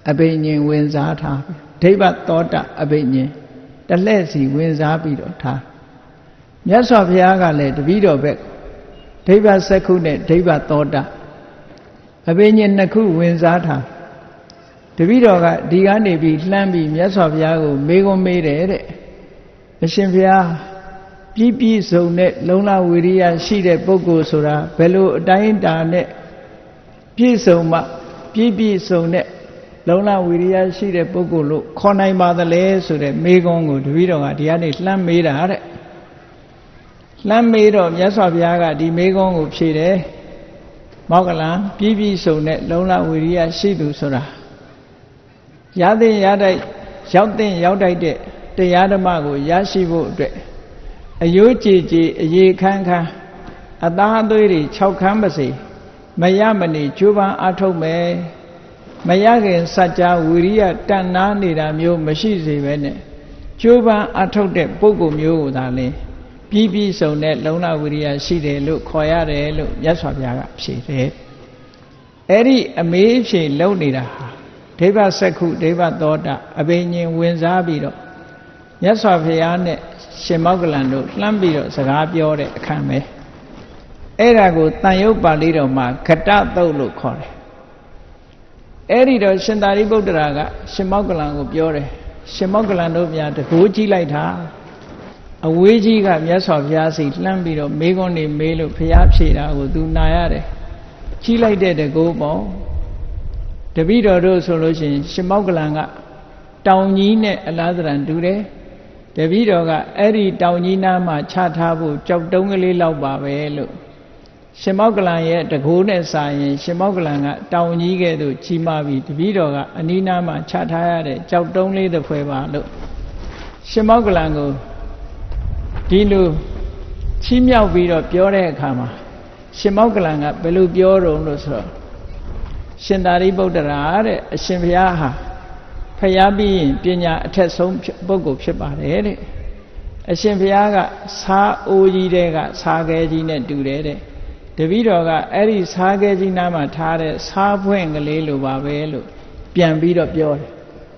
အဘိညာဉ်ဝင်စားထားဒိဗ္ဗသောတအဘိညာဉ်တလှည့်စီဝင်စားပြီးတော့ထားမြတ်စွာဘုရားကလည်းတပည့်တော်ဘက်ဒိဗ္ဗစက္ခုနဲ့ဒိဗ္ဗသောတအဘိညာဉ်နှစ်ခုဝင်စားထားတပည့်တော်ကဒီကနေပြီးလှမ်းပြီးမြတ်စွာဘုရားကိုမေးခွန်းမေးတယ်တဲ့အရှင်ဘုရားပြည့်စုံတဲ့လုံလဝိရိယရှိတဲ့ပုဂ္ဂိုလ်ဆိုတာဘယ်လိုအတိုင်းအတာနဲ့ပြည့်စုံမှပြည့်စုံတဲ့လုံလဝိရိယရှိတဲ့ပုဂ္ဂိုလ်လို့ခေါ်နိုင်ပါသလဲဆိုတဲ့မေးခွန်းကိုတပည့်တော်ကဒီကနေလှမ်းမေးတာတဲ့လှမ်းမေးတော့မြတ်စွာဘုရားကဒီမေးခွန်းကိုဖြေတယ်မောက္ကလံပြည့်စုံတဲ့လုံလဝိရိယရှိသူဆိုတာရတဲ့ရတိုက်ရောက်တဲ့ရောက်တိုက်တဲ့တရားဓမ္မကိုရရှိဖို့အတွက်အယိုးကြည်ကြည်အရေခမ်းခမ်းအသားအသွေးတွေ6ခမ်းပါစေမရမနေကြိုးပမ်းအားထုတ်မယ်မရခင်စัจ जा ဝိရိယတန်နာနေတာမျိုးမရှိစေပဲနဲ့ကြိုးပမ်းအားထုတ်တဲ့ပုဂ္ဂိုလ်မျိုးကိုသာလေပြည့်စုံတဲ့လုံလဝိရိယရှိတယ်လို့ခေါ်ရတယ်လို့မြတ်စွာဘုရားကဖြေတယ်အဲ့ဒီအမေးဖြေလုံနေတာဟာဒိဗ္ဗစက္ခုဒိဗ္ဗသောတအဘိညာဉ်ဝင်စားပြီးတော့မြတ်စွာဘုရားနဲ့ရှင်မောက္ကလန်တို့လှမ်းပြီးတော့စကားပြောတဲ့အခန်းပဲအဲ့ဒါကိုတန်ရုပ်ပါဠိတော်မှာခတသုတ်လို့ခေါ်တယ်အဲ့ဒီတော့ရှင်သာရိပုတ္တရာကရှင်မောက္ကလန်ကိုပြောတယ်ရှင်မောက္ကလန်တို့များတကိုးကြည့်လိုက်တာအဝေးကြီးကမြတ်စွာဘုရားစီလှမ်းပြီးတော့မေးခွန်းနေမေးလို့ဘုရားဖြေတာကိုသူနာရတယ်ကြည့်လိုက်တဲ့တကိုးပေါ့တပည့်တော်တို့ဆိုလို့ရှိရင်ရှင်မောက္ကလန်ကတောင်ကြီးနဲ့အလားသဏ္ဍာန်တူတယ်တပည့်တော်ကအဲ့ဒီတောင်ကြီးနားမှာချထားဖို့ကြောက်တုံးကလေးလောက်ပါပဲလို့ရှင်မောက္ကလန်ရဲ့တကိုးနဲ့စာရင်ရှင်မောက္ကလန်ကတောင်ကြီးကဲ့သို့ကြီးမားပြီးတပည့်တော်ကအနီးနားမှာချထားရတဲ့ကြောက်တုံးလေးတစ်ဖွဲပါလို့ရှင်မောက္ကလန်ကိုဒီလိုချီးမြှောက်ပြီးတော့ပြောတဲ့အခါမှာရှင်မောက္ကလန်ကဘယ်လိုပြောတော့လို့ဆိုတော့ရှင်သာရိပုတ္တရာတဲ့အရှင်ဘုရားဟာဖျားပြီးရင်ပညာအထက်ဆုံးပုဂ္ဂိုလ်ဖြစ်ပါတယ်တဲ့အရှင်ဘုရားကစားအိုးကြီးတဲ့ကစားခဲကြီးနဲ့တူတယ်တဲ့တပည့်တော်ကအဲ့ဒီစားခဲကြီးနားမှာထားတဲ့စားဖွင့်ကလေးလိုပါပဲလို့ပြန်ပြီးတော့ပြောတယ်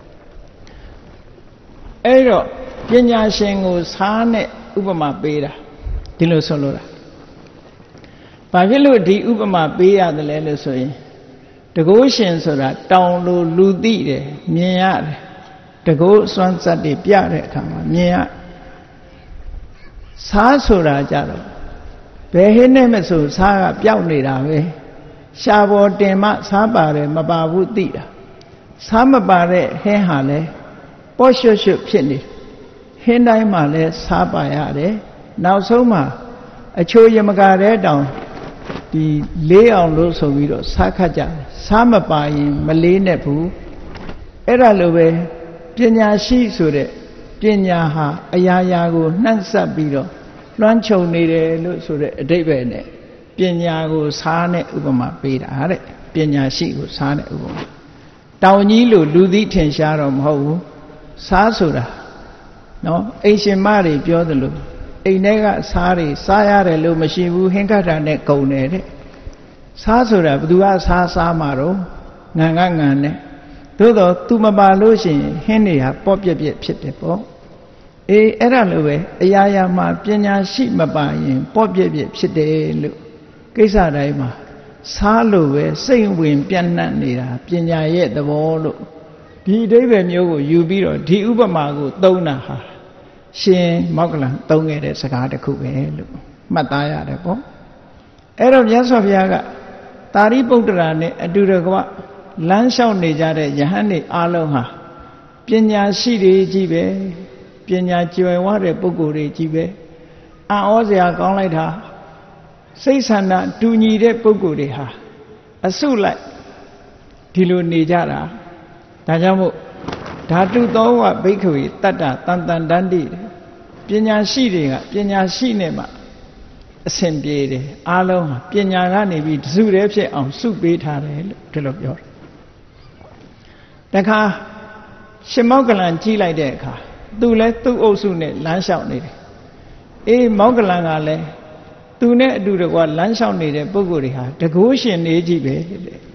အဲ့တော့ပညာရှင်ကိုစားနဲ့ဥပမာပေးတာဒီလိုဆိုလို့လားဘာဖြစ်လို့ဒီဥပမာပေးရတယ်လဲလို့ဆိုရင်တကုရှင်ဆိုတာတောင်လိုလူသိတယ်မြင်ရတယ်တကုစွမ်းစက်တွေပြတဲ့အခါမှာမြင်ရစားဆိုတာကြတော့ဘယ်ဟင်းနဲ့မဆိုစားကပျောက်နေတာပဲရှားပေါ်တင်မှစားပါတယ်မပါဘူးသိတာစားမပါတဲ့ဟင်းဟာလဲပေါ့ရွှွတ်ရွှွတ်ဖြစ်နေဟင်းတိုင်းမှာလဲစားပါရတယ်နောက်ဆုံးမှာအချိုရမကတဲ့တောင်ဒီလေးအောင်လို့ဆိုပြီးတော့စားခတ်ကြတယ်စားမပါရင်မလေးနဲ့ဘူးအဲ့ဒါလိုပဲပညာရှိဆိုတဲ့ပညာဟာအရာရာကိုနှံ့ဆက်ပြီးတော့လွှမ်းခြုံနေတယ်လို့ဆိုတဲ့အဓိပ္ပာယ်နဲ့ပညာကိုစားနဲ့ဥပမာပေးတာတဲ့ပညာရှိကိုစားနဲ့ဥပမာတောင်ကြီးလို့လူသိထင်ရှားတော့မဟုတ်ဘူးစားဆိုတာနော်အိမ်ရှင်မတွေပြောသလိုအိမ်ထဲကစားတွေစားရတယ်လို့မရှိဘူးဟင်းခတ်တာနဲ့ကုန်တယ်တဲ့စားဆိုတာဘယ်သူကစားမှာတော့ငံကငံနဲ့သို့တော့သူမပါလို့ရှိရင်ဟင်းတွေဟာပေါ့ပြက်ပြက်ဖြစ်တယ်ပေါ့အေးအဲ့ဒါလိုပဲအရာရာမှာပညာရှိမပါရင်ပေါ့ပြက်ပြက်ဖြစ်တယ်လို့ကိစ္စတိုင်းမှာစားလို့ပဲစိတ်ဝင်ပြန့်နှံ့နေတာပညာရဲ့သဘောလို့ဒီအဓိပ္ပာယ်မျိုးကိုယူပြီးတော့ဒီဥပမာကိုသုံးတာဟာရှင်မောက္ကလန်သုံးခဲ့တဲ့စကားတစ်ခုပဲလို့မှတ်သားရတယ်ပေါ့အဲ့တော့မြတ်စွာဘုရားကသာရိပုတ္တရာနဲ့အတူတကွလမ်းလျှောက်နေကြတဲ့ယဟန်တွေအားလုံးဟာပညာရှိတွေကြီးပဲပညာကျွယ်ဝတဲ့ပုဂ္ဂိုလ်တွေကြီးပဲအံ့ဩစရာကောင်းလိုက်တာစိတ်ဆန္ဒတူညီတဲ့ပုဂ္ဂိုလ်တွေဟာအစုလိုက်ဒီလိုနေကြတာဒါကြောင့်မို့ဓာတုသောဝဘိက္ခဝေတတ္တတန်တန်တန္တိပညာရှိတွေကပညာရှိနေမှအဆင်ပြေတယ်အားလုံးဟာပညာကနေပြီးတစုတည်းဖြစ်အောင်စုပေးထားတယ်လို့ဒီလိုပြောတယ်တခါရှင်မောက္ကလန်ကြီးလိုက်တဲ့အခါသူလည်းသူ့အုပ်စုနဲ့လမ်းလျှောက်နေတယ်အေးမောက္ကလန်ကလည်းသူနဲ့အတူတကွလမ်းလျှောက်နေတဲ့ပုဂ္ဂိုလ်တွေဟာတကုရှင်နေကြီးပဲတဲ့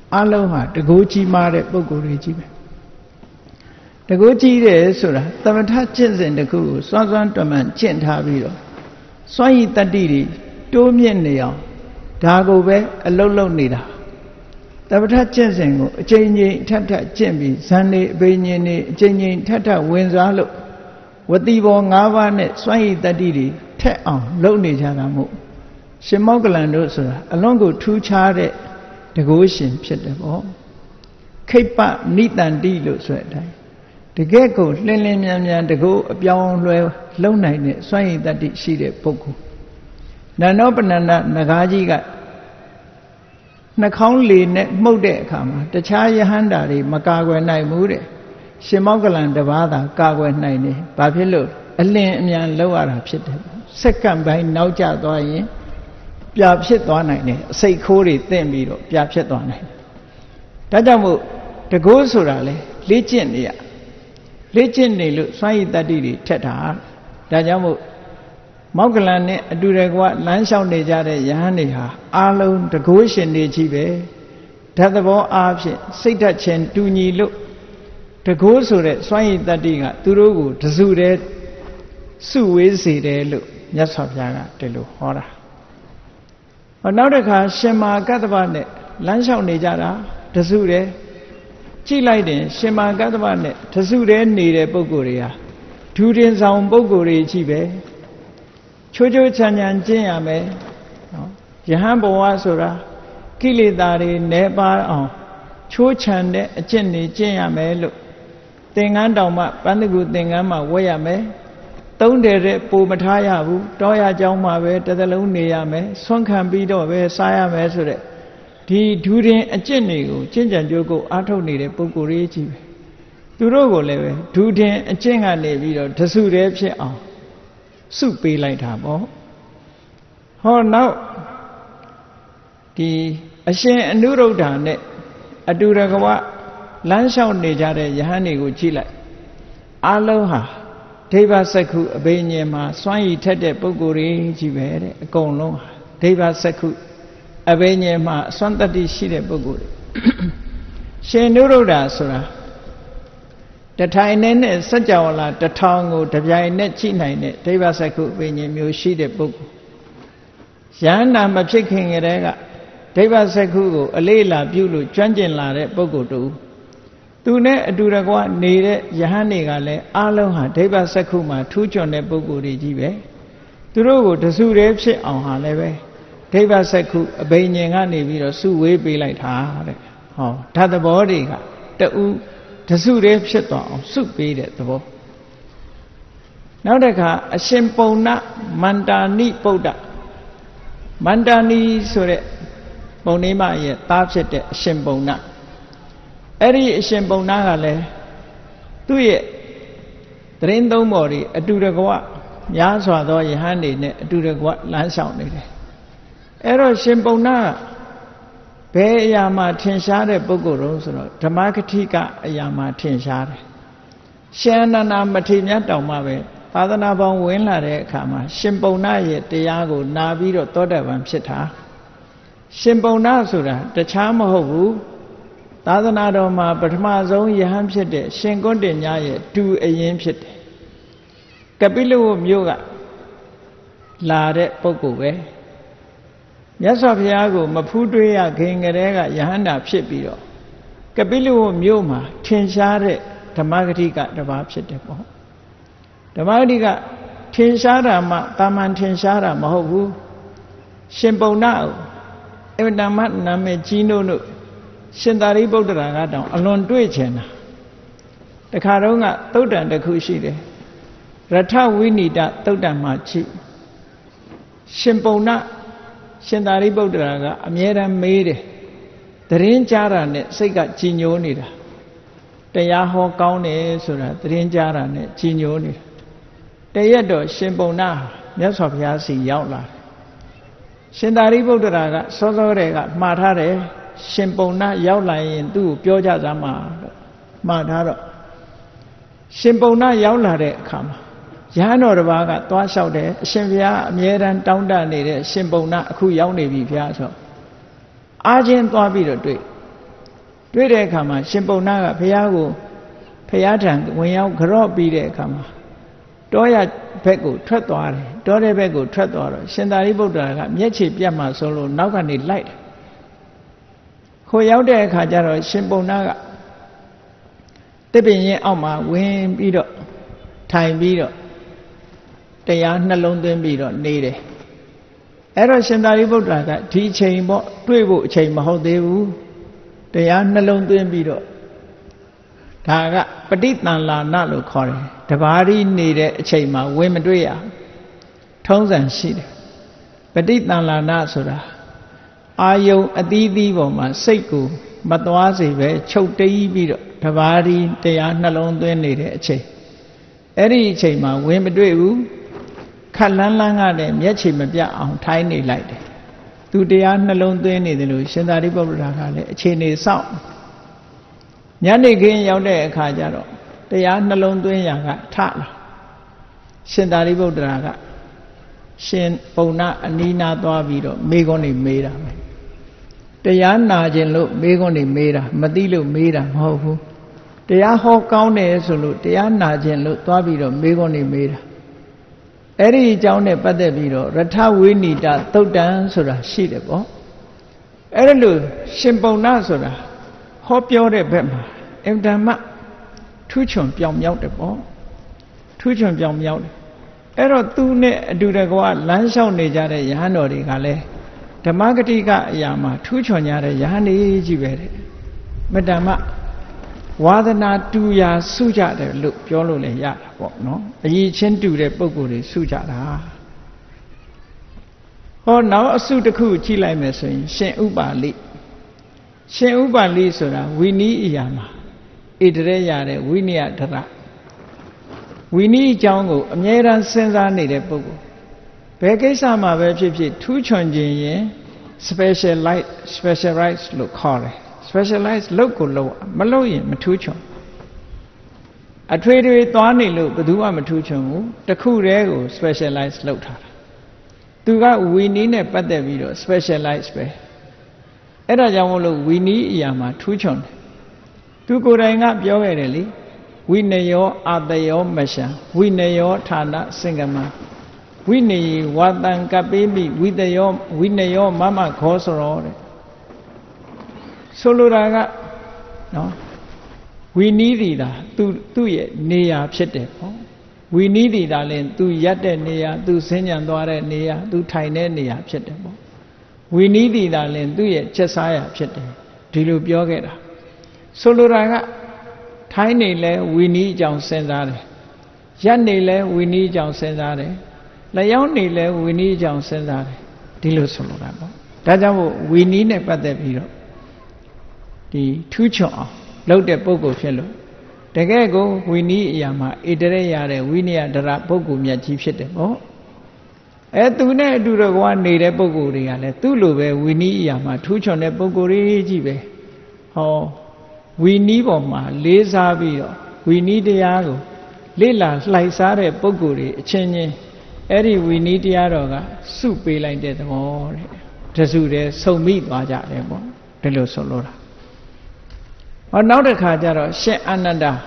အလုံးဟာတကူကြီးမားတဲ့ပုဂ္ဂိုလ်တွေကြီးပဲတကူကြီးတယ်ဆိုတာသမထကျင့်စဉ်တစ်ခုကိုစွမ်းစွမ်းတွမှန်ကျင့်ထားပြီးတော့စွမ်းရည်တတ္တိတွေတိုးမြင့်နေအောင်ဒါကိုပဲအလုံးလုံးနေတာသမထကျင့်စဉ်ကိုအကျဉ်းချင်းထပ်ထပ်ကျင့်ပြီးဇန်နေအပိညာဉ်နေအကျဉ်းချင်းထပ်ထပ်ဝင်စားလို့ဝတိဘော၅ပါးနဲ့စွမ်းရည်တတ္တိတွေထက်အောင်လုပ်နေကြတာမို့ရှင်မောက္ကလန်တို့ဆိုတာအလွန်ကိုထူးခြားတဲ့တကုရှင်ဖြစ်တယ်ပေါ့ခိပ္ပနိတန္တိလို့ဆိုတဲ့အတိုင်းတကယ့်ကိုလင်းလင်းမြန်မြန်တကုအပြောင်းလွှဲလုံနိုင်တဲ့စွမ်းရည်တတ္တိရှိတဲ့ပုဂ္ဂိုလ်နန္ဒောပနန္ဒနဂါးကြီးကနှာခေါင်းလေနဲ့မှုတ်တဲ့အခါမှာတခြားယဟန္တာတွေမကာကွယ်နိုင်ဘူးတဲ့ရှင်မောက္ကလန်တပါးသာကာကွယ်နိုင်တယ်ဘာဖြစ်လို့အလင်းအမြန်လောက်ရတာဖြစ်တယ်စက္ကန့်ပိုင်းနောက်ကျသွားရင်ပြာဖြစ်သွားနိုင်တယ်အစိတ်ခိုးတွေတင့်ပြီးတော့ပြာဖြစ်သွားနိုင်တယ်ဒါကြောင့်မို့တကုဆိုတာလေလေ့ကျင့်နေရလေ့ကျင့်နေလို့စွမ်းရည်တတ္တိတွေထက်တာဒါကြောင့်မို့မောက္ကလန်နဲ့အတူတကွလမ်းလျှောက်နေကြတဲ့ယဟန်တွေဟာအားလုံးတကုရှင်တွေကြီးပဲဓာတ်သဘောအားဖြင့်စိတ်ဓာတ်ချင်းတူညီလို့တကုဆိုတဲ့စွမ်းရည်တတ္တိကသူတို့ကိုတစုတည်းစုဝေးစေတယ်လို့မြတ်စွာဘုရားကဒီလိုဟောတာနောက်တစ်ခါရှင်မာကတ္တဗနဲ့လမ်းလျှောက်နေကြတာတစုတည်းကြည့်လိုက်တယ်ရှင်မာကတ္တဗနဲ့တစုတည်းနေတဲ့ပုဂ္ဂိုလ်တွေဟာဒူတင်ဆောင်ပုဂ္ဂိုလ်တွေကြီးပဲချိုးချိုးချမ်းချမ်းကျင့်ရမယ်နော်ယဟန်ဘဝဆိုတာကိလေသာတွေနည်းပါးအောင်ချိုးချမ်းတဲ့အကျင့်တွေကျင့်ရမယ်လို့သင်္ကန်းတောင်မှပန်းတကူသင်္ကန်းမှဝတ်ရမယ်သုံးတယ်တဲ့ပိုမထားရဘူးတောရเจ้าမှာပဲတစ်သလုံးနေရမယ်ဆွမ်းခံပြီးတော့ပဲစားရမယ်ဆိုတဲ့ဒီဒူရင်အကျင့်တွေကိုကျင့်ကြံကြိုးကိုအားထုတ်နေတဲ့ပုဂ္ဂိုလ်တွေကြီးပဲသူတို့ကိုလည်းပဲဒူရင်အကျင့်ကနေပြီးတော့တစုတည်းဖြစ်အောင်စုပေးလိုက်တာပေါ့ဟောနောက်ဒီအရှင်အနုရုဒ္ဓနဲ့အတူတကွလမ်းလျှောက်နေကြတဲ့ယဟန်တွေကိုကြည့်လိုက်အလုံးဟာဒိဗ္ဗစက္ခုအဘိညာဉ်မှာစွမ်းရည်ထက်တဲ့ပုဂ္ဂိုလ်တွေကြီးပဲတဲ့အကုန်လုံးဟာဒိဗ္ဗစက္ခုအဘိညာဉ်မှာအစွမ်းတတ္တိရှိတဲ့ပုဂ္ဂိုလ်တွေရှင်နုရုဒ္ဓဆိုတာတထိုင်နဲ့စัจ java လာတစ်ထောင်ကိုတပြိုင်နဲ့ကြည့်နိုင်တဲ့ဒိဗ္ဗစက္ခုအဘိညာဉ်မျိုးရှိတဲ့ပုဂ္ဂိုလ်ယန္တာမဖြစ်ခင်ကတည်းကဒိဗ္ဗစက္ခုကိုအလေးလာပြုလို့ကျွမ်းကျင်လာတဲ့ပုဂ္ဂိုလ်တူသူနဲ့အတူတကွနေတဲ့ယဟန်တွေကလည်းအားလုံးဟာဒိဗ္ဗစက္ခုမှာထူးချွန်တဲ့ပုဂ္ဂိုလ်တွေကြီးပဲသူတို့ကိုတစုတည်းဖြစ်အောင်ဟာလည်းပဲဒိဗ္ဗစက္ခုအဘိညာဉ်ကနေပြီးတော့စုဝေးပေးလိုက်တာတဲ့ဟောဓာတ်သဘောတွေကတူတစုတည်းဖြစ်သွားအောင်စုပေးတဲ့သဘောနောက်တစ်ခါအရှင်ပုံနမန္တာနိပုဒ္ဒမန္တာနိဆိုတဲ့ပုံနေမရဲ့သားဖြစ်တဲ့အရှင်ပုံနအဲ့ဒီအရှင်ပုံနာကလည်းသူ့ရဲ့သတင်းသုံးပေါ်တွေအတူတကွများစွာသောယဟန်တွေနဲ့အတူတကွလမ်းလျှောက်နေတယ်အဲ့တော့ရှင်ပုံနာဘယ်အရာမှာထင်ရှားတဲ့ပုဂ္ဂိုလ်တော့ဆိုတော့ဓမ္မကတိကအရာမှာထင်ရှားတယ်ရှင်အနန္ဒမထေရမြတ်တောင်မှပဲသာသနာပေါင်းဝင်လာတဲ့အခါမှာရှင်ပုံနာရဲ့တရားကိုနာပြီးတော့သောတာပန်ဖြစ်တာရှင်ပုံနာဆိုတာတခြားမဟုတ်ဘူးသာသနာတော်မှာပထမဆုံးယဟန်ဖြစ်တဲ့ရှင်ကွန်းတင်ညရဲ့တူအရင်ဖြစ်တယ်ကပိလဝမြို့ကလာတဲ့ပုဂ္ဂိုလ်ပဲမြတ်စွာဘုရားကိုမဖူးတွေးရခင်ကတည်းကယဟန္တာဖြစ်ပြီးတော့ကပိလဝမြို့မှာထင်ရှားတဲ့ဓမ္မဂတိကတစ်ပါးဖြစ်တယ်ပေါ့ဓမ္မဂတိကထင်ရှားတာမှတာမန်ထင်ရှားတာမဟုတ်ဘူးရှင်ပုံနာအဝတ္တမနာမည်ကြီးနို့လို့ရှင်သာရိပုတ္တရာကတောင်အလွန်တွေ့ချင်တာတခါတော့ကသုတ်တံတစ်ခုရှိတယ်ရထဝိနိဒသုတ်တံမှာချိရှင်ပုံနာရှင်သာရိပုတ္တရာကအမြဲတမ်းမေးတယ်သတင်းကြားတာနဲ့စိတ်ကကြည်ညိုနေတာတရားဟောကောင်းတယ်ဆိုတာသတင်းကြားတာနဲ့ကြည်ညိုနေတာတရက်တော့ရှင်ပုံနာမြတ်စွာဘုရားစီရောက်လာတယ်ရှင်သာရိပုတ္တရာကစောစောတည်းကမှားထားတယ်ရှင်ပုံနာရောက်လာရင်သူ့ကိုပြောကြစမ်းပါတော့မှားထားတော့ရှင်ပုံနာရောက်လာတဲ့အခါမှာရဟန်းတော်တစ်ပါးကသွားလျှောက်တယ်အရှင်ဘုရားအမြဲတမ်းတောင်းတနေတဲ့ရှင်ပုံနာအခုရောက်နေပြီဘုရားဆိုအားချင်းသွားပြီးတော့တွေ့တွေ့တဲ့အခါမှာရှင်ပုံနာကဘုရားကိုဘုရားထံဝင်ရောက်ကြော့ပြီးတဲ့အခါမှာတောရဘက်ကိုထွက်သွားတယ်တောတဲ့ဘက်ကိုထွက်သွားတော့ရှင်သာရိပုတ္တရာကမျက်ခြေပြတ်မှဆိုလို့နောက်ကနေလိုက်တယ်ခိုရောက်တဲ့အခါကျတော့ရှင်ပုံနာကတစ်ပင်ရင်အောက်မှာဝင်ပြီးတော့ထိုင်ပြီးတော့တရားနှလုံးသွင်းပြီးတော့နေတယ်အဲ့တော့ရှင်သာရိပုတ္တရာကဒီအချိန်ပေါ့တွေ့ဖို့အချိန်မဟုတ်သေးဘူးတရားနှလုံးသွင်းပြီးတော့ဒါကပဋိသင်္လာနလို့ခေါ်တယ်တဘာရီနေတဲ့အချိန်မှာဝင်မတွေ့ရထုံးစံရှိတယ်ပဋိသင်္လာနဆိုတာအာယုံအသီးသီးပေါ်မှာစိတ်ကိုမသွားစေပဲချုပ်တိပ်ပြီးတော့တဘာရီတရားနှလုံးသွင်းနေတဲ့အချိန်အဲ့ဒီအချိန်မှာဝင်မတွေ့ဘူးခက်လန်းလန်းကလည်းမျက်ခြေမပြတ်အောင်ထိုင်းနေလိုက်တယ်သူတရားနှလုံးသွင်းနေတယ်လို့ရှင်သာရိပုတ္တရာကလည်းအခြေအနေစောင့်ညနေခင်းရောက်တဲ့အခါကျတော့တရားနှလုံးသွင်းရာကထလာရှင်သာရိပုတ္တရာကရှင်ပုံနာအနီးနားသွားပြီးတော့မေးခွန်းတွေမေးတာပဲတရားနာခြင်းလို့မေးခွန်းတွေမေးတာမသိလို့မေးတာမဟုတ်ဘူးတရားဟောကောင်းတယ်ဆိုလို့တရားနာခြင်းလို့သွားပြီးတော့မေးခွန်းတွေမေးတာအဲ့ဒီအကြောင်းနဲ့ပတ်သက်ပြီးတော့ရထဝိနိတသုတ်တံဆိုတာရှိတယ်ပေါ့အဲ့ဒါလို့ရှင်ပုံနာဆိုတာဟောပြောတဲ့ဘက်မှာအင်တမထူးချွန်ပြောင်မြောက်တယ်ပေါ့ထူးချွန်ပြောင်မြောက်တယ်အဲ့တော့သူနဲ့အတူတကွာလမ်းလျှောက်နေကြတဲ့ယဟန်တော်တွေကလည်းဓမ္မဂတိကအရာမှာထူးချွန်ကြတဲ့ယဟန်တွေကြီးပဲတဲ့မတ္တမဝါဒနာတူရာစုကြတယ်လို့ပြောလို့လည်းရတာပေါ့နော်အရေးချင်းတူတဲ့ပုံကိုယ်တွေစုကြတာဟောနောက်အစုတစ်ခုကြည့်လိုက်မယ်ဆိုရင်ရှင်ဥပါလိရှင်ဥပါလိဆိုတာဝိနည်းအရာမှာဣတရေရတဲ့ဝိနည်းဒရဝိနည်းအကြောင်းကိုအမြဲတမ်းစဉ်းစားနေတဲ့ပုဂ္ဂိုလ်ဘယ်ကိစ္စမှာပဲဖြစ်ဖြစ်ထူးချွန်ခြင်းရင် specialize လို့ခေါ်တယ် specialize လုပ်ကိုလုပ်မလုပ်ရင်မထူးချွန်အထွေထွေသွားနေလို့ဘယ်သူမှမထူးချွန်ဘူးတခုတည်းကို specialize လုပ်ထားတာသူကဝီနီးနဲ့ပတ်သက်ပြီးတော့ specialize ပဲအဲ့ဒါကြောင့်မို့လို့ဝီနီးအရာမှာထူးချွန်တယ်သူကိုယ်တိုင်ကပြောခဲ့တယ်လေဝိနယောအာတယောမရှံဝိနယောဌာနစင်္ကမဝိနေဝါတံကပိမိဝိတယောဝိနယောမမခောစရောတဲ့ဆိုလိုတာကနော်ဝီနီးတီတာသူ့ရဲ့နေရာဖြစ်တယ်ပေါ့ဝီနီးတီတာလည်းသူရက်တဲ့နေရာသူဆင်းညံသွားတဲ့နေရာသူထိုင်တဲ့နေရာဖြစ်တယ်ပေါ့ဝီနီးတီတာလည်းသူ့ရဲ့ချက်စားရာဖြစ်တယ်ဒီလိုပြောခဲ့တာဆိုလိုတာကထိုင်းနေလဲဝီနီးအကြောင်းစဉ်းစားတယ်ရက်နေလဲဝီနီးအကြောင်းစဉ်းစားတယ်လျောင်းနေလဲဝီနီးအကြောင်းစဉ်းစားတယ်ဒီလိုဆိုလိုတာပေါ့ဒါကြောင့်မို့ဝီနီးနဲ့ပတ်သက်ပြီးတော့ဒီထူးချွန်အောင်လုပ်တဲ့ပုဂ္ဂိုလ်ဖြစ်လို့တကယ်ကိုဝီနီးအရာမှာဣတရေရတဲ့ဝိနည်းဒရပုဂ္ဂိုလ်မြတ်ကြီးဖြစ်တယ်ပေါ့သူနဲ့အတူတကွာနေတဲ့ပုဂ္ဂိုလ်တွေကလည်းသူ့လိုပဲဝီနီးအရာမှာထူးချွန်တဲ့ပုဂ္ဂိုလ်တွေကြီးပဲဟောဝီနီးပေါ်မှာလေးစားပြီးတော့ဝီနီးတရားကိုလေ့လာလှိုက်စားတဲ့ပုဂ္ဂိုလ်တွေအချင်းချင်းအဲ့ဒီဝီနီးတရားတော်ကစုပေးလိုက်တဲ့သဘောတဲ့တစုတည်းစုံမိသွားကြတယ်ပေါ့ဒီလိုဆိုလို့တာဟောနောက်တစ်ခါကျတော့ရှင်အာနန္ဒာ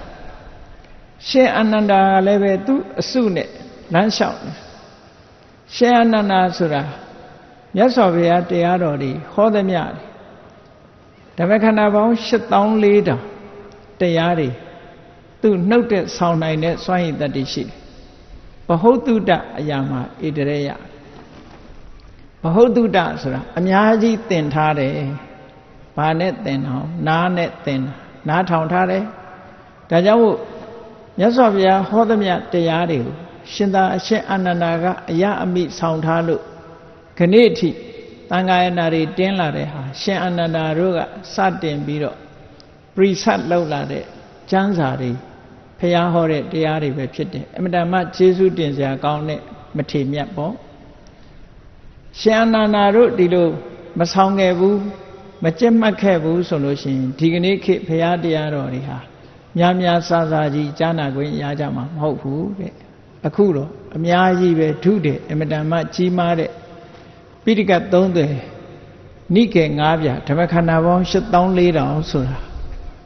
ကလည်းပဲသူအစုနဲ့လမ်းလျှောက်တယ်ရှင်အာနန္ဒာဆိုတာမြတ်စွာဘုရားတရားတော်တွေဟောသမျှဓမ္မခန္ဓာပေါင်း8400တရားတွေသူနှုတ်တဲ့ဆောင်းနိုင်တဲ့စွမ်းရည်တတ္တိရှိတယ်ဘဟုတုတအရာမှာဣတရေယဘဟုတုတဆိုတာအများကြီးသင်ထားတယ်ဘာနဲ့သင်အောင်နားနဲ့သင်နားထောင်ထားတယ်ဒါကြောင့်မို့မြတ်စွာဘုရားဟောသမျှတရားတွေကိုရှင်သာအရှင်အာနန္ဒာကအယအမိဆောင်ထားလို့ခဏိအထိသံဃာယနာတွေတင်းလာတဲ့ဟာရှင်အာနန္ဒာတို့ကစတင်ပြီးတော့ပရိသတ်လောက်လာတဲ့ကျမ်းစာတွေဘုရားဟောတဲ့တရားတွေပဲဖြစ်တယ်အမြဲတမ်းကျေးဇူးတင်စရာကောင်းတဲ့မထေမြတ်ပေါ့ရှင်အာနန္ဒာတို့ဒီလိုမဆောင်ခဲ့ဘူးမကြက်မှတ်ခဲ့ဘူးဆိုလို့ရှိရင်ဒီကနေ့ခေတ်ဘုရားတရားတော်တွေဟာများများဆဆကြီးကြားနာခွင့်ရကြမှာမဟုတ်ဘူးတဲ့အခုတော့အများကြီးပဲထုတယ်အမြဲတမ်းကြီးမားတဲ့ပိဋကတ်30နိကေ9ပြဓမ္မခန္ဓာပေါင်း8400ဆိုတာ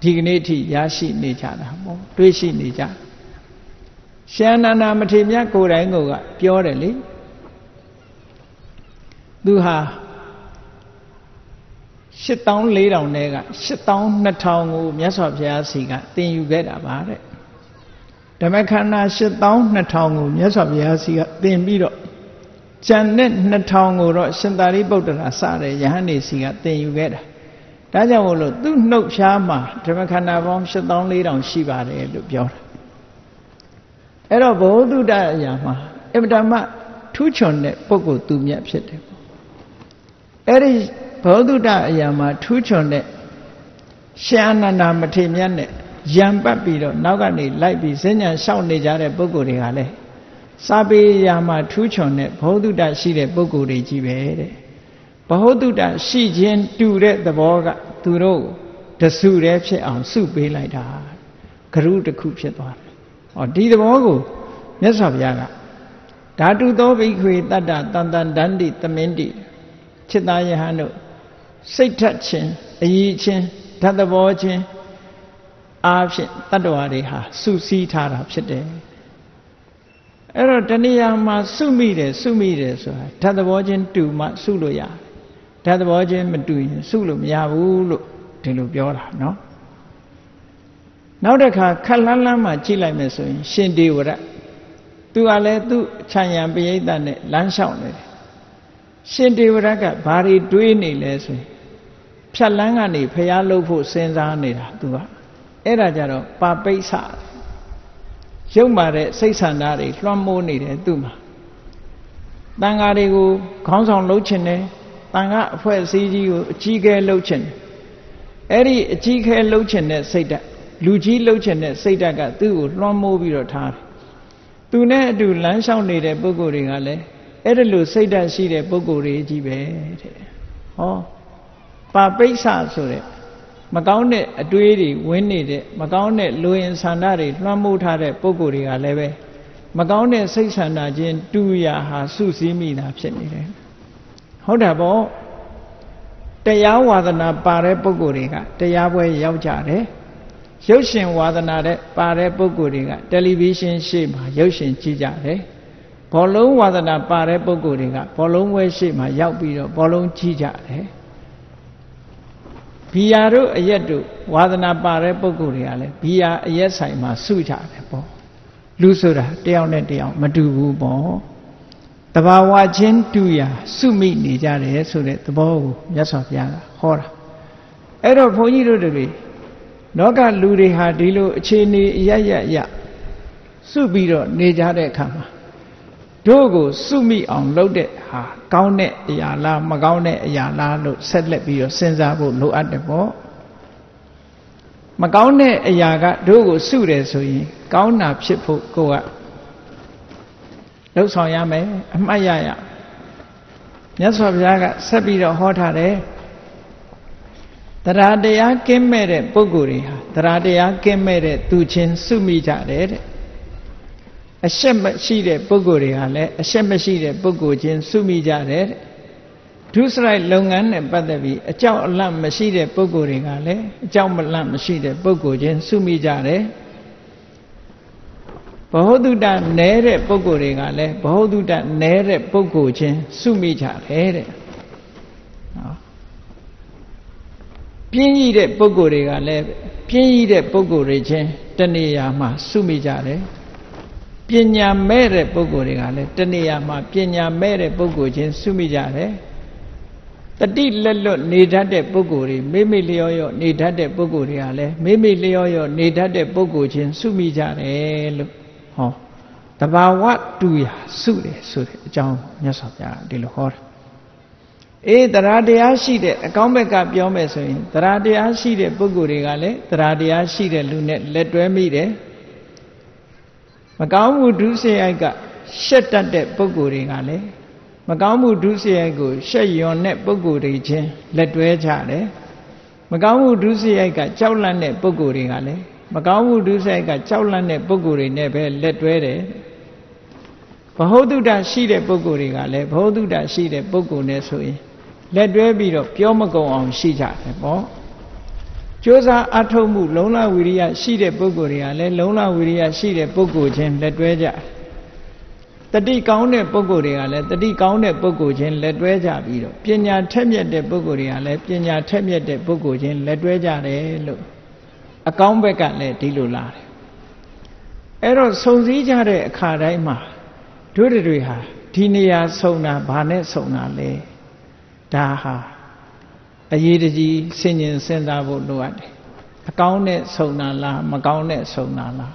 ဒီကနေ့ထိရရှိနေကြတာပေါ့တွေးရှိနေကြရှင်အနန္ဒမထေရမြတ်ကိုယ်တိုင်ကပြောတယ်လေသူဟာ84,000နဲ့က82,000ကိုမြတ်စွာဘုရားစီကသင်ယူခဲ့တာပါတဲ့ဓမ္မခန္ဓာ82,000ကိုမြတ်စွာဘုရားစီကသင်ပြီးတော့ကျန်တဲ့2,000ကိုတော့ရှင်သာရိပုတ္တရာစတဲ့ယဟန်နေစီကသင်ယူခဲ့တာဒါကြောင့်မို့လို့သူ့နှုတ်ဖြားမှာဓမ္မခန္ဓာပေါင်း84,000ရှိပါတယ်လို့ပြောတာအဲ့တော့ဘောဓုတအရာမှာအမတမထူးချွန်တဲ့ပုဂ္ဂိုလ်သူမြတ်ဖြစ်တယ်ပေါ့အဲ့ဒီဘောဓုတအရာမှာထူးချွန်တဲ့ရှင်အနန္ဒမထေရမြတ်နဲ့ရံပတ်ပြီးတော့နောက်ကနေလိုက်ပြီးဈဉ္ဉံလျှောက်နေကြတဲ့ပုဂ္ဂိုလ်တွေကလည်းစာပေရာမှာထူးချွန်တဲ့ဘောဓုတရှိတဲ့ပုဂ္ဂိုလ်တွေကြီးပဲတဲ့ဘောဓုတရှိခြင်းတူတဲ့သဘောကသူတို့တစုတည်းဖြစ်အောင်စုပေးလိုက်တာဂရုတစ်ခုဖြစ်သွားတယ်ဟောဒီသဘောကိုမြတ်စွာဘုရားကဓာတုသောဘိက္ခွေတတ္တတန်တန်ဒန္တိသမင်းတိจิตသားယဟန်တို့စိတ်ထက်ခြင်းအည်ခြင်းဓာတ်သဘောခြင်းအားဖြင့်တတ္တဝါတွေဟာစုစည်းထားတာဖြစ်တယ်အဲ့တော့တဏှာမှာစုမိတယ်ဆိုတာဓာတ်သဘောချင်းတူမှစုလို့ရတယ်ဓာတ်သဘောချင်းမတူရင်စုလို့မရဘူးလို့ဒီလိုပြောတာနော်နောက်တစ်ခါခက်လန်းလန်းမှကြည့်လိုက်မယ်ဆိုရင်ရှင်ဒေဝရသူကလည်းသူ့ခြံရံပရိသတ်နဲ့လမ်းလျှောက်နေတယ်ရှင်ဒေဝရကဘာတွေတွေးနေလဲဆိုရင်ဖြတ်လန်းကနေဖျားလုပ်ဖို့စဉ်းစားနေတာသူကအဲ့ဒါကြတော့ပါပိဿရုပ်မာတဲ့စိတ်ဆန္ဒတွေလွှမ်းမိုးနေတယ်သူ့မှာတန်ဃာတွေကိုခေါင်းဆောင်လုပ်ချင်တယ်တန်ဃာအဖွဲ့အစည်းကြီးကိုအကြီးအကဲလုပ်ချင်တယ်အဲ့ဒီအကြီးအကဲလုပ်ချင်တဲ့စိတ်ဓာတ်လူကြီးလုပ်ချင်တဲ့စိတ်ဓာတ်ကသူ့ကိုလွှမ်းမိုးပြီးတော့ထားတယ်သူနဲ့အတူလမ်းလျှောက်နေတဲ့ပုဂ္ဂိုလ်တွေကလည်းအဲ့ဒီလိုစိတ်ဓာတ်ရှိတဲ့ပုဂ္ဂိုလ်တွေကြီးပဲတဲ့ဟောပါပိဿဆိုတဲ့မကောင်းတဲ့အတွေးတွေဝင်နေတဲ့မကောင်းတဲ့လူရင်ဆန္ဒတွေလွှမ်းမိုးထားတဲ့ပုဂ္ဂိုလ်တွေကလည်းပဲမကောင်းတဲ့စိတ်ဆန္ဒချင်းတူရာဟာစုစည်းမိတာဖြစ်နေတယ်ဟုတ်တာပေါ့တရားဝါဒနာပါတဲ့ပုဂ္ဂိုလ်တွေကတရားပွဲရောက်ကြတယ်ရုပ်ရှင်ဝါဒနာတဲ့ပါတဲ့ပုဂ္ဂိုလ်တွေကတယ်လီဗီရှင်းရှေ့မှာရုပ်ရှင်ကြည့်ကြတယ်ဘောလုံးဝါဒနာပါတဲ့ပုဂ္ဂိုလ်တွေကဘောလုံးပွဲရှေ့မှာရောက်ပြီးတော့ဘောလုံးကြည့်ကြတယ်ဘီယာတို့အရက်တို့ဝါဒနာပါတဲ့ပုဂ္ဂိုလ်တွေကလည်းဘီယာအရက်ဆိုင်မှာစုကြတယ်ပေါ့လူဆိုတာတယောက်နဲ့တယောက်မတူဘူးပေါ့တဘာဝချင်းတူရာစုမိနေကြတယ်ဆိုတဲ့သဘောကိုမြတ်စွာဘုရားကဟောတာအဲ့တော့ဘုန်းကြီးတို့တွေလောကလူတွေဟာဒီလိုအခြေအနေအရစုပြီးတော့နေကြတဲ့အခါမှာတို့ကိုစုမိအောင်လုပ်တဲ့ဟာကောင်းတဲ့အရာလားမကောင်းတဲ့အရာလားလို့ဆက်လက်ပြီးတော့စဉ်းစားဖို့လိုအပ်တယ်ပေါ့မကောင်းတဲ့အရာကတို့ကိုစုတယ်ဆိုရင်ကောင်းတာဖြစ်ဖို့ကိုကလှုပ်ဆောင်ရမယ်အမှတ်ရမြတ်စွာဘုရားကဆက်ပြီးတော့ဟောထားတယ်တရားတရားကင်းမဲ့တဲ့ပုဂ္ဂိုလ်တွေဟာတရားတရားကင်းမဲ့တဲ့သူချင်းစုမိကြတယ်တဲ့အရှက်မရှိတဲ့ပုဂ္ဂိုလ်တွေဟာလည်းအရှက်မရှိတဲ့ပုဂ္ဂိုလ်ချင်းစုမိကြတယ်ဒုစရိုက်လုပ်ငန်းနဲ့ပတ်သက်ပြီးအကြောက်အလန့်မရှိတဲ့ပုဂ္ဂိုလ်တွေကလည်းအကြောက်မလန့်မရှိတဲ့ပုဂ္ဂိုလ်ချင်းစုမိကြတယ်ဘဟုတုတနဲတဲ့ပုဂ္ဂိုလ်တွေကလည်းဘဟုတုတနဲတဲ့ပုဂ္ဂိုလ်ချင်းစုမိကြတယ်တဲ့ပြင်းကြီးတဲ့ပုဂ္ဂိုလ်တွေကလည်းပြင်းကြီးတဲ့ပုဂ္ဂိုလ်တွေချင်းတဏှာမှာစုမိကြတယ်ပညာမဲ့တဲ့ပုဂ္ဂိုလ်တွေကလည်းတဏှာမှာပညာမဲ့တဲ့ပုဂ္ဂိုလ်ချင်းစုမိကြတယ်တတိလက်လွတ်နေတတ်တဲ့ပုဂ္ဂိုလ်တွေမိမိလျောရောနေတတ်တဲ့ပုဂ္ဂိုလ်တွေကလည်းမိမိလျောရောနေတတ်တဲ့ပုဂ္ဂိုလ်ချင်းစုမိကြတယ်လို့ဟောတဘာဝတူရာစုတယ်ဆိုတဲ့အကြောင်းမြတ်စွာဘုရားဒီလိုဟောတာတရားတရားရှိတဲ့အကောင်းဘက်ကပြောမယ်ဆိုရင်တရားတရားရှိတဲ့ပုဂ္ဂိုလ်တွေကလည်းတရားတရားရှိတဲ့လူနဲ့လက်တွဲမိတယ်မကောင်းမှုဒုစရိုက်ကရှက်တတ်တဲ့ပုဂ္ဂိုလ်တွေကလည်းမကောင်းမှုဒုစရိုက်ကိုရှက်ယွန်တဲ့ပုဂ္ဂိုလ်တွေချင်းလက်တွဲကြတယ်မကောင်းမှုဒုစရိုက်ကကြောက်လန့်တဲ့ပုဂ္ဂိုလ်တွေကလည်းမကောင်းမှုဒုစရိုက်ကကြောက်လန့်တဲ့ပုဂ္ဂိုလ်တွေနဲ့ပဲလက်တွဲတယ်ဘဟုတုတရှိတဲ့ပုဂ္ဂိုလ်တွေကလည်းဘဟုတုတရှိတဲ့ပုဂ္ဂိုလ်နဲ့ဆိုရင်လက်တွဲပြီးတော့ပြောမကုန်အောင်ရှိကြတယ်ပေါ့ Josa atomu lonla viria she the Bogoria, lonla viria she the Bogojin, let weja. The D counted Bogoria, let the D counted Bogojin, let weja vido. Pinya temia de Bogoria, let Pinya temia de Bogojin, let weja look. A count back at let Dilula. Eros so zijare a caraima. Do the riha, Tinia sona, Banet sona le. Daha. A yedaji singing sendabo luad. A count sona la, Macaunet sona la.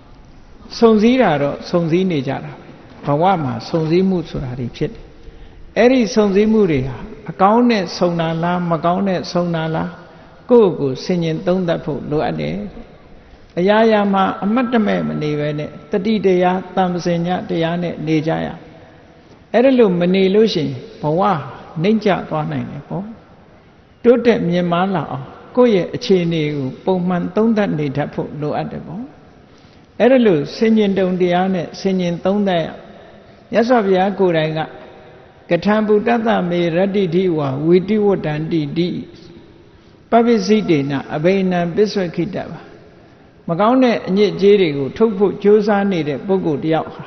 Sonzira, Sonzi Nijara. Pawama, Sonzi Mutsurari pit. Eri Sonzi Muria. A count sona la, Macaunet sona la. Go singing don't that put luade. A yayama, a matame manivene, the dea, Tamsenya, Diane, Nijaya. Erelu manilushi, Pawa, Ninja, Twana. Do that me mala, go ye a chini, Poman, don't that need to put low at the bone. Erelu, singing down Diane, singing down there. Yasavia Kuranga. Katambu Tata me ready diwa, we do what and did. Papi Zidina, Abena, Biswakitava. Magaune and yet Jerigo, Toku, Josa needed Bogo Diaha.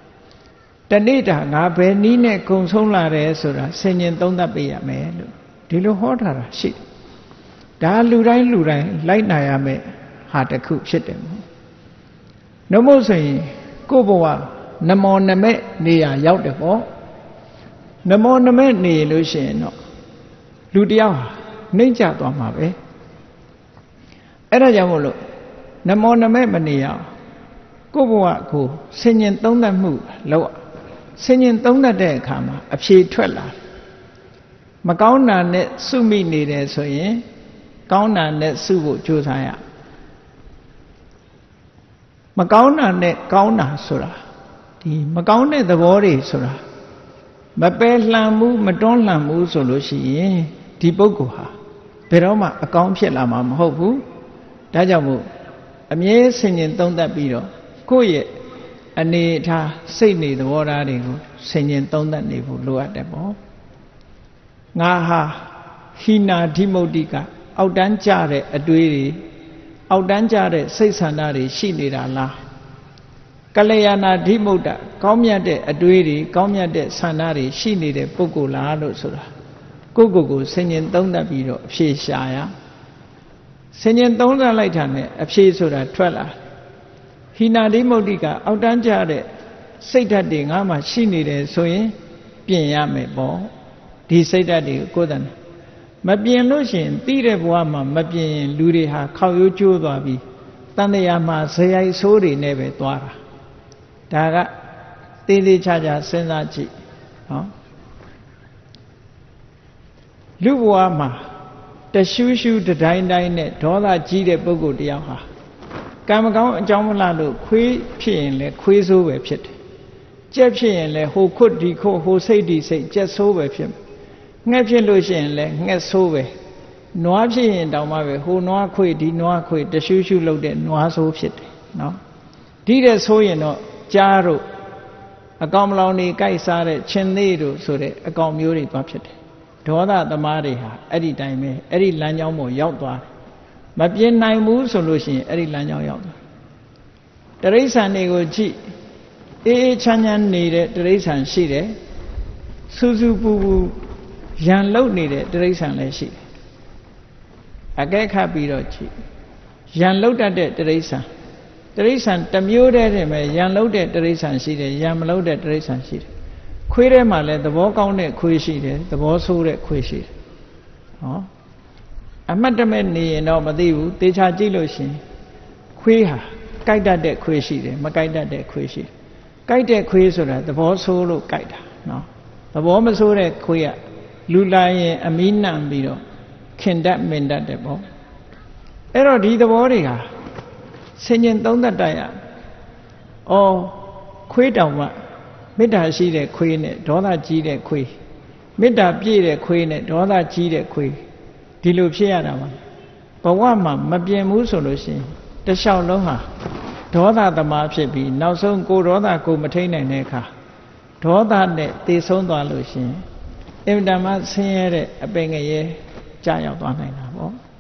Tanita, Nabe, Nine, Consola Resura, singing don't that be a man. Dilo Horta, shit. Da Lurai, light Nayame, had a cook shit them. No more saying, Koboa, Namo Name, near Yautabo. Namo Name, near Luciano. Ludia, Ninja Tomabe. Era Yamolo. Namo Name Mania. Koboa go, singing don't that move, low. Singing don't that day come, a she twella. Macauna net sumi needed so ye. Kauna net subu Josaya. Macauna net kauna sura. The Macaune the body sura. Mape lamu, Madon lamu solushi, Tiboguha. Peroma, a count lama, hopu. Dajamu. A mere singing don't that beetle. Koye. Anita, say me the water, singing don't that neighbor, low at the ball. Naha, Hina Dimodika, Audanjare, a duty, Audanjare, Saisanari, Shinira la. Kalayana Dimoda, Comyade, a duty, Comyade, Sanari, Shinide, Pugula, Losura. Gogo, singing Donda Bido, Shaya. Singing Donda Lightane, a Shesura, Twella. Hina Dimodika, Audanjare, Saturday, Ama, Shinide, Soye, Pianyame, Bo. He said that he couldn't. Mabian Lucian, Tire Buama, Mabian, Luriha, Kauju Dabi, Tanayama, say I saw it never Dwara. Daga, Tili Chaja, Senachi. Lubuama, the shushu, the dine, Dola G de Bogo Diaha. Kamagao, Jamulado, Qui Pin, le quiz over pit. Jepin, who could recall, who say, just over him. Nepin Lucian, let sove. Noa Pin down my way, who noa quid, noa quid, the shushu loaded, noa so pit. No. Did a so you know, Jaro. A gomloni, Kaisare, Chennedo, so that a gomuri puppet. Toda the Mariha, Eddie Dime, Eddie Lanyamo, Yautwa. Mapien nine moves solution, Eddie Lanyo Yautwa. The race and nego G. A Chanyan needed the race and she. Suzu Boo Yan Low needed the race and she. A gag happy rochi. Yan loaded at the race. The race and Tamured him, Yan loaded the race and she, Yam loaded the race and she. Queer Male, the walk on it, quishy, the boss who it quishy. Oh, a madame ni no Madiu, they charge illusion. Queer, guide that quishy, Magaida de quishy. Guide quisura, the boss who guide. No, the woman so that queer, Lulaye, Amina and Bido, can that mean that the ball? Erodi the warrior, singing down the dia. Oh, quit down. Mita see the queen, Donna G the queen. Mita be the queen, Donna G the queen. Dilupia. But one man, Mabian Musolution, the Shaloha. Donna the Marchabi, now soon go Donna go Matana Neca. Donna net, they sound the illusion. If the man say a bang a year, Jaya Donna.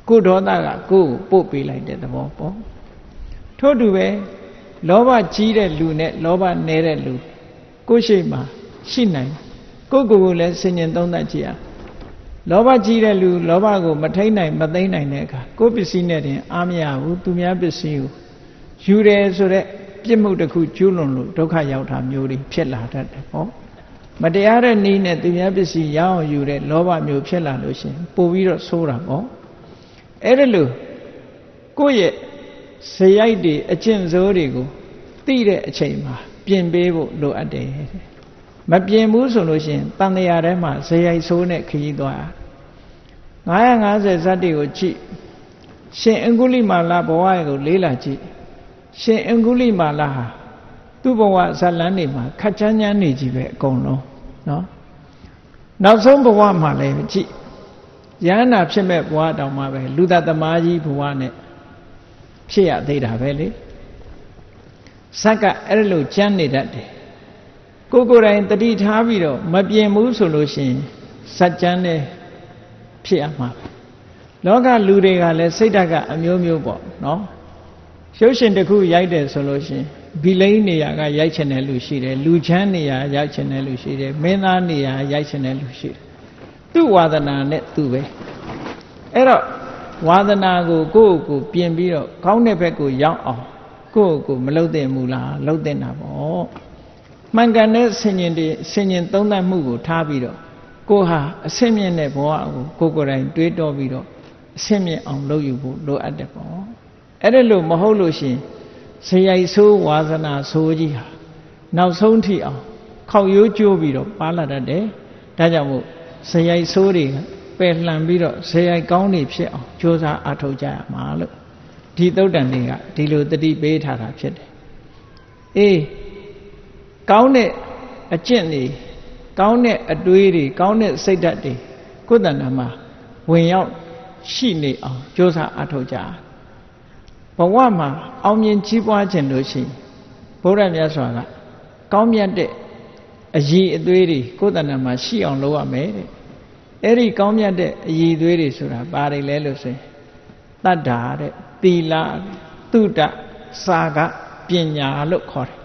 ကိုဒေါသကကိုယ်ကိုပို့ပေးလိုက်တဲ့သဘောပေါ့ထို့တူပဲလောဘကြီးတဲ့လူနဲ့လောဘနည်းတဲ့လူကိုယ်ရှိမှရှိနိုင်ကိုယ်လည်းဆင်ញင်သုံးသပ်ကြည့်ရလောဘကြီးတဲ့လူလောဘကိုမထိန်နိုင်မသိမ့်နိုင်တဲ့အခါကိုယ်ပစ္စည်းနဲ့တင်အားမရဘူးသူများပစ္စည်းကိုယူတယ်ဆိုတဲ့ပြစ်မှုတစ်ခုကျူးလွန်လို့ဒုက္ခရောက်တာမျိုးတွေဖြစ်လာတတ်တယ်ပေါ့မတရားတဲ့နည်းနဲ့သူများပစ္စည်းရအောင်ယူတဲ့လောဘမျိုးဖြစ်လာလို့ရှိရင်ပို့ပြီးတော့ဆိုးတာပေါ့အဲ့ဒါလို့ကိုယ့်ရဲ့ဇယိုက်တွေအကျင့်စိုးတွေကိုသိတဲ့အချိန်မှာပြင်ပေးဖို့လိုအပ်တယ်မပြင်ဘူးဆိုလို့ရှိရင်တန်တရာထဲမှာဇယိုက်ဆိုးနဲ့ခရီးသွား950ဇတ်တွေကိုကြည့်ရှင်အင်္ဂုလိမာလဘဝကိုလေးလာကြည့်ရှင်အင်္ဂုလိမာလဟာသူ့ဘဝဇတ်လန်းတွေမှာခက်ချမ်းချမ်းနေကြီးပဲအကုန်လုံးနော်နောက်ဆုံးဘဝမှာလည်းကြည့်ယန္နာဖြစ်မဲ့ဘဝတောင်မှပဲလူသားသမားကြီးဘဝနဲ့ဖြစ်ရသေးတာပဲလေဇက်ကအဲ့လိုကြမ်းနေတတ်တယ်ကိုယ်တိုင်တတိထားပြီးတော့မပြင်ဘူးဆိုလို့ရှိရင်ဇက်ကြမ်းနဲ့ဖြစ်ရမှာပဲလောကလူတွေကလည်းစိတ်ဓာတ်ကအမျိုးမျိုးပေါ့နော်ရုပ်ရှင်တစ်ခုရိုက်တယ်ဆိုလို့ရှိရင်ဘီလိန်နေရာကရိုက်ချင်တဲ့လူရှိတယ်လူချမ်းနေရာရိုက်ချင်တဲ့လူရှိတယ်မင်းသားနေရာရိုက်ချင်တဲ့လူရှိတယ်သူ့ဝါဒနာနဲ့သူပဲအဲ့တော့ဝါဒနာကိုကိုယ့်ကိုပြင်ပြီးတော့ကောင်းတဲ့ဘက်ကိုရောက်အောင်ကိုယ့်ကိုမလှုပ်တဲ့မူလားလှုပ်တဲ့တာပေါ့မှန်ကန်တဲ့ဆင်ញင်တွေဆင်ញင်သုံးသပ်မှုကိုထားပြီးတော့ကိုဟာအဆင့်မြင့်တဲ့ဘဝကိုကိုယ်တိုင်တွေးတောပြီးတော့အဆင့်မြင့်အောင်လုပ်ယူဖို့လိုအပ်တယ်ပေါ့အဲ့ဒါလို့မဟုတ်လို့ရှိရင်ဇယိုက်ဆိုးဝါစနာဆိုးကြီးဟာနောက်ဆုံးထိအောင်ခောက်ရိုးကျိုးပြီးတော့ပါလာတတ်တယ်ဒါကြောင့်မို့ဇယိုက်ဆိုးတွေပယ်လှန်ပြီးတော့ဇယိုက်ကောင်းတွေဖြစ်အောင်ကြိုးစားအားထုတ်ကြရမှာလို့ဒီသုတ်တန်တွေကဒီလိုတတိပေးထားတာဖြစ်တယ်အေးကောင်းတဲ့အကျင့်တွေကောင်းတဲ့အတွေးတွေကောင်းတဲ့စိတ်ဓာတ်တွေကိုယ်တဏ္ဍာမှာဝင်ရောက်ရှိနေအောင်ကြိုးစားအားထုတ်ကြဘဝမှာအောင်မြင်ကြီးပွားခြင်းလို့ရှိရင်ဘုရားမြတ်စွာကကောင်းမြတ်တဲ့အရည်အသွေးတွေကိုယ်တဏ္ဍာမှာရှိအောင်လုပ်ရမယ်တဲ့အဲ့ဒီကောင်းမြတ်တဲ့အရည်အသွေးတွေဆိုတာဘာတွေလဲလို့ဆိုရင်တတ္တာတဲ့သီလသုဒ္ဓစာကပညာလို့ခေါ်တယ်